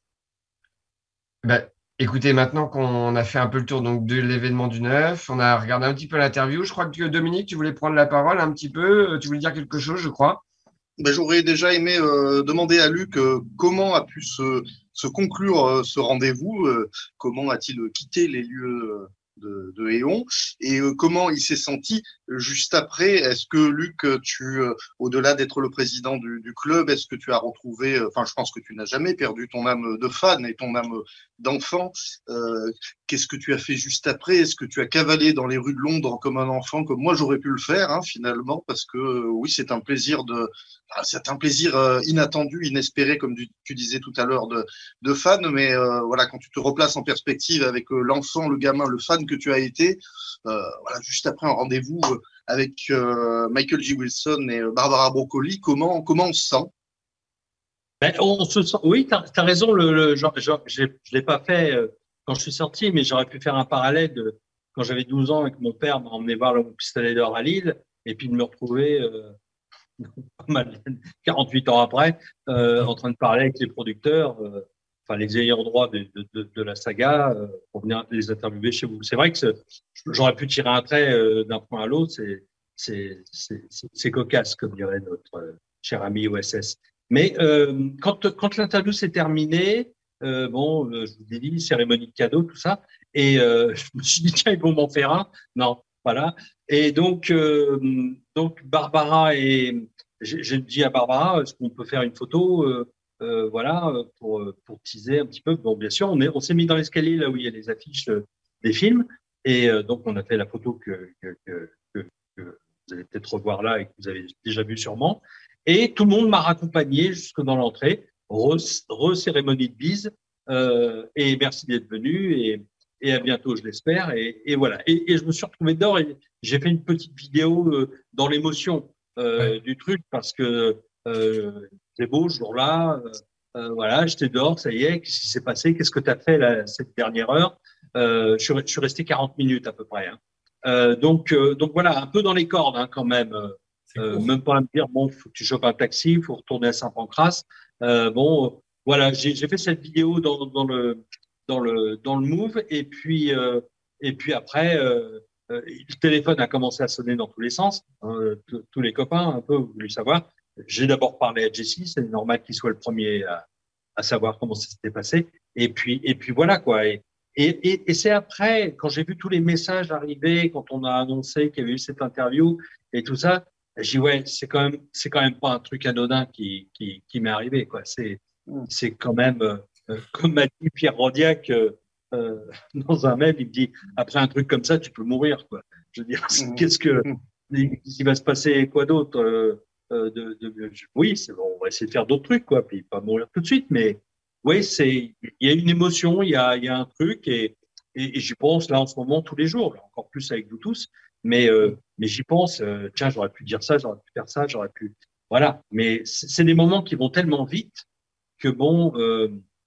Bah, écoutez, maintenant qu'on a fait un peu le tour donc, de l'événement du neuf, on a regardé un petit peu l'interview. Je crois que Dominique, tu voulais prendre la parole un petit peu. Tu voulais dire quelque chose, je crois. Ben, j'aurais déjà aimé euh, demander à Luc euh, comment a pu se, se conclure euh, ce rendez-vous, euh, comment a-t-il quitté les lieux euh, de, de Éon et euh, comment il s'est senti juste après. Est-ce que Luc, tu, euh, au-delà d'être le président du, du club, est-ce que tu as retrouvé, euh, enfin je pense que tu n'as jamais perdu ton âme de fan et ton âme d'enfant. Euh, qu'est-ce que tu as fait juste après? Est-ce que tu as cavalé dans les rues de Londres comme un enfant, comme moi j'aurais pu le faire hein, finalement, parce que euh, oui, c'est un plaisir de, enfin, c'est un plaisir euh, inattendu, inespéré, comme tu, tu disais tout à l'heure, de, de fan. Mais euh, voilà, quand tu te replaces en perspective avec euh, l'enfant, le gamin, le fan que tu as été, euh, voilà, juste après un rendez-vous euh, avec euh, Michael J. Wilson et euh, Barbara Broccoli, comment comment on se sent? Ben, on se sent, oui, tu as raison. Le, le, genre, genre, je ne l'ai pas fait euh, quand je suis sorti, mais j'aurais pu faire un parallèle de quand j'avais douze ans et que mon père m'a emmené voir le pistolet d'or à Lille, et puis de me retrouver euh, quarante-huit ans après euh, en train de parler avec les producteurs, euh, enfin les ayants droit de, de, de, de la saga, euh, pour venir les interviewer chez vous. C'est vrai que ce, j'aurais pu tirer un trait euh, d'un point à l'autre. C'est, c'est, c'est, c'est, c'est cocasse, comme dirait notre euh, cher ami O S S. Mais euh, quand, quand l'interview s'est terminée, euh, bon, euh, je vous ai dit, cérémonie de cadeaux, tout ça, et euh, je me suis dit, tiens, ils vont m'en faire un. Non, voilà. Et donc, euh, donc Barbara et j'ai, j'ai dit à Barbara, est-ce qu'on peut faire une photo, euh, euh, voilà, pour pour teaser un petit peu. Bon, bien sûr, on est, on s'est mis dans l'escalier là où il y a les affiches euh, des films, et euh, donc on a fait la photo que que, que que que vous allez peut-être revoir là et que vous avez déjà vu sûrement. Et tout le monde m'a raccompagné jusque dans l'entrée, re-cérémonie de bise, euh, et merci d'être venu, et, et à bientôt, je l'espère. Et, et voilà. Et, et je me suis retrouvé dedans, et j'ai fait une petite vidéo euh, dans l'émotion euh, ouais. du truc, parce que euh, c'est beau ce jour-là, euh, euh, voilà, j'étais dehors, ça y est, qu'est-ce qui s'est passé, qu'est-ce que tu as fait là, cette dernière heure? euh, je, suis, je suis resté quarante minutes à peu près. Hein. Euh, donc, euh, donc voilà, un peu dans les cordes hein, quand même. Euh, même pas à me dire, bon, faut que tu chopes un taxi, il faut retourner à Saint-Pancras. Euh, bon, euh, voilà, j'ai fait cette vidéo dans, dans, le, dans, le, dans le Move. Et puis, euh, et puis après, euh, euh, le téléphone a commencé à sonner dans tous les sens. Hein, tous les copains, un peu, vous voulez savoir. J'ai d'abord parlé à Jessie, c'est normal qu'il soit le premier à, à savoir comment ça s'était passé. Et puis, et puis voilà, quoi. Et, et, et, et c'est après, quand j'ai vu tous les messages arriver, quand on a annoncé qu'il y avait eu cette interview et tout ça, j'ai dit, ouais, c'est quand même, c'est quand même pas un truc anodin qui, qui, qui m'est arrivé, quoi. C'est, c'est quand même, euh, comme m'a dit Pierre Rodiac, euh, euh, dans un mail, il me dit, après un truc comme ça, tu peux mourir, quoi. Je veux dire, qu'est-ce que, il va se passer quoi d'autre, euh, euh, de, de, oui, c'est bon, on va essayer de faire d'autres trucs, quoi, puis pas mourir tout de suite, mais, oui, c'est, il y a une émotion, il y a, il y a un truc, et, et, et j'y pense là en ce moment tous les jours, là, encore plus avec vous tous. Mais, euh, mais j'y pense, euh, tiens, j'aurais pu dire ça, j'aurais pu faire ça, j'aurais pu. Voilà. Mais c'est des moments qui vont tellement vite que bon, euh,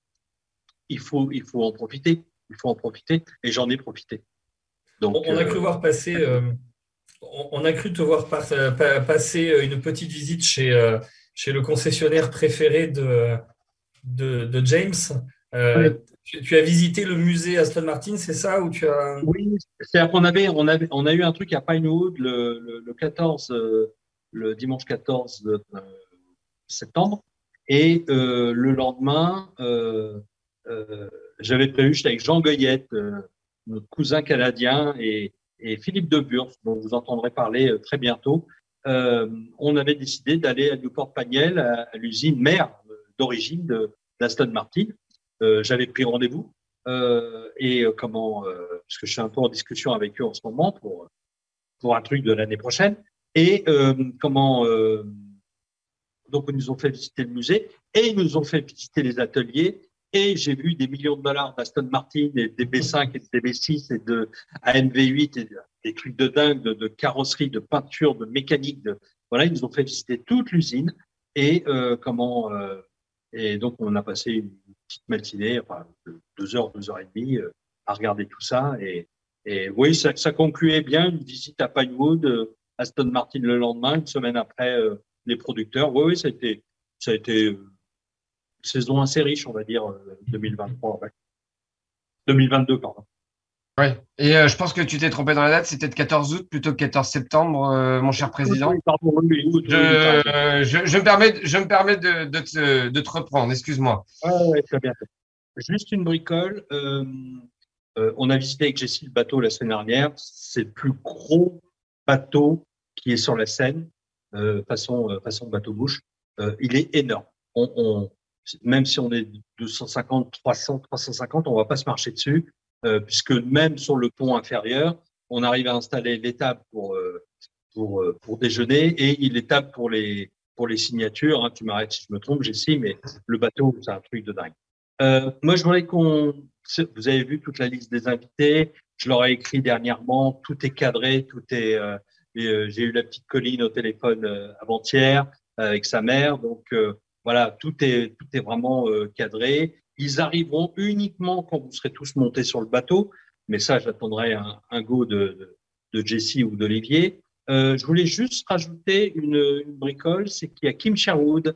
il faut, il faut en profiter. Il faut en profiter. Et j'en ai profité. Donc, on, on a cru euh, voir passer, euh, on, on a cru te voir par, pa, passer une petite visite chez, euh, chez le concessionnaire préféré de, de, de James. Euh, oui. tu, tu as visité le musée Aston Martin, c'est ça où tu as... Oui, c'est-à-dire qu'on avait, on avait, on a eu un truc à Pinewood le, le, le quatorze, euh, le dimanche quatorze de, euh, septembre, et euh, le lendemain, euh, euh, j'avais prévu, j'étais avec Jean Goyette, euh, notre cousin canadien, et, et Philippe Debure, dont vous entendrez parler euh, très bientôt. Euh, on avait décidé d'aller à Newport-Pagnell, à, à l'usine mère d'origine d'Aston Martin. Euh, j'avais pris rendez-vous. Euh, et euh, comment, euh, parce que je suis un peu en discussion avec eux en ce moment pour pour un truc de l'année prochaine. Et euh, comment, euh, donc ils nous ont fait visiter le musée et ils nous ont fait visiter les ateliers. Et j'ai vu des millions de dollars d'Aston Martin, et des B cinq et des B six et de A M V huit, et des trucs de dingue, de, de carrosserie, de peinture, de mécanique. De, voilà, ils nous ont fait visiter toute l'usine. Et euh, comment, euh, et donc on a passé une petite matinée, enfin deux heures, deux heures et demie, euh, à regarder tout ça. Et, et oui, ça, ça concluait bien une visite à Pinewood, euh, Aston Martin le lendemain, une semaine après euh, les producteurs. Oui, oui, ça a été, ça a été euh, une saison assez riche, on va dire, euh, deux mille vingt-trois, ouais. deux mille vingt-deux, pardon. Oui, et euh, je pense que tu t'es trompé dans la date, c'était le quatorze août plutôt que quatorze septembre, euh, mon cher président. Oui, pardon, oui, oui, je, euh, je, je me permets, je me permets de, de, te, de te reprendre, excuse-moi. Ah ouais, très bien. Juste une bricole. Euh, euh, on a visité avec Jessie le bateau la semaine dernière. C'est le plus gros bateau qui est sur la Seine, euh, façon, euh, façon bateau-bouche. Euh, il est énorme. On, on, même si on est deux cent cinquante, trois cents, trois cent cinquante, on va pas se marcher dessus, euh, puisque même sur le pont inférieur, on arrive à installer l'étable pour, euh, pour, pour déjeuner et l'étable pour les, pour les signatures. Hein. Tu m'arrêtes si je me trompe, Jessie, mais le bateau, c'est un truc de dingue. Euh, moi, je voudrais qu'on... Vous avez vu toute la liste des invités. Je leur ai écrit dernièrement. Tout est cadré, tout est... Euh, euh, j'ai eu la petite Colline au téléphone euh, avant-hier euh, avec sa mère. Donc, euh, voilà, tout est, tout est vraiment euh, cadré. Ils arriveront uniquement quand vous serez tous montés sur le bateau. Mais ça, j'attendrai un, un go de, de, de Jessie ou d'Olivier. Euh, je voulais juste rajouter une, une bricole. C'est qu'il y a Kim Sherwood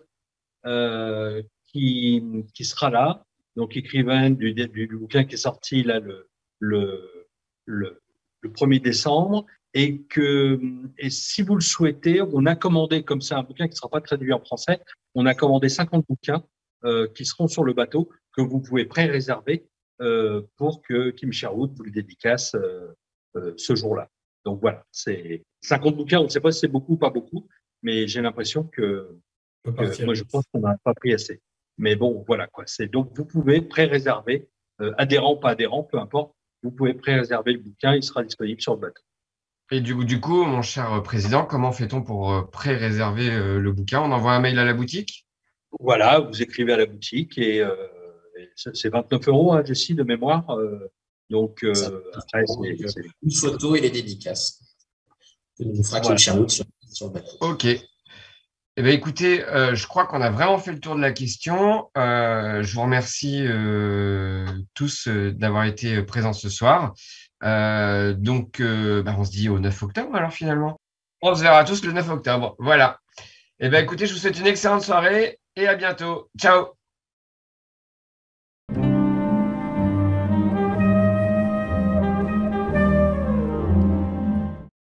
euh, qui, qui sera là. Donc écrivain du, du, du bouquin qui est sorti là le, le, le, le premier décembre, et que et si vous le souhaitez, on a commandé, comme c'est un bouquin qui ne sera pas traduit en français, on a commandé cinquante bouquins euh, qui seront sur le bateau, que vous pouvez pré-réserver euh, pour que Kim Sherwood vous le dédicace euh, euh, ce jour-là. Donc voilà, c'est cinquante bouquins, on ne sait pas si c'est beaucoup ou pas beaucoup, mais j'ai l'impression que, que moi je pense qu'on n'a pas pris assez. Mais bon, voilà quoi. C'est donc vous pouvez pré-réserver, euh, adhérent ou pas adhérent, peu importe. Vous pouvez pré-réserver le bouquin, il sera disponible sur le bateau. Et du, du coup, mon cher président, comment fait-on pour pré-réserver euh, le bouquin? On envoie un mail à la boutique? Voilà, vous écrivez à la boutique et, euh, et c'est vingt-neuf euros, hein, Jessie, de mémoire. Euh, donc euh, après, c'est une photo et les dédicaces. Il nous fera Kim Sherwood sur, sur le bateau. Ok. Eh bien, écoutez, euh, je crois qu'on a vraiment fait le tour de la question. Euh, je vous remercie euh, tous euh, d'avoir été présents ce soir. Euh, donc, euh, bah, on se dit au neuf octobre alors finalement. On se verra tous le neuf octobre. Voilà. Eh bien, écoutez, je vous souhaite une excellente soirée et à bientôt. Ciao.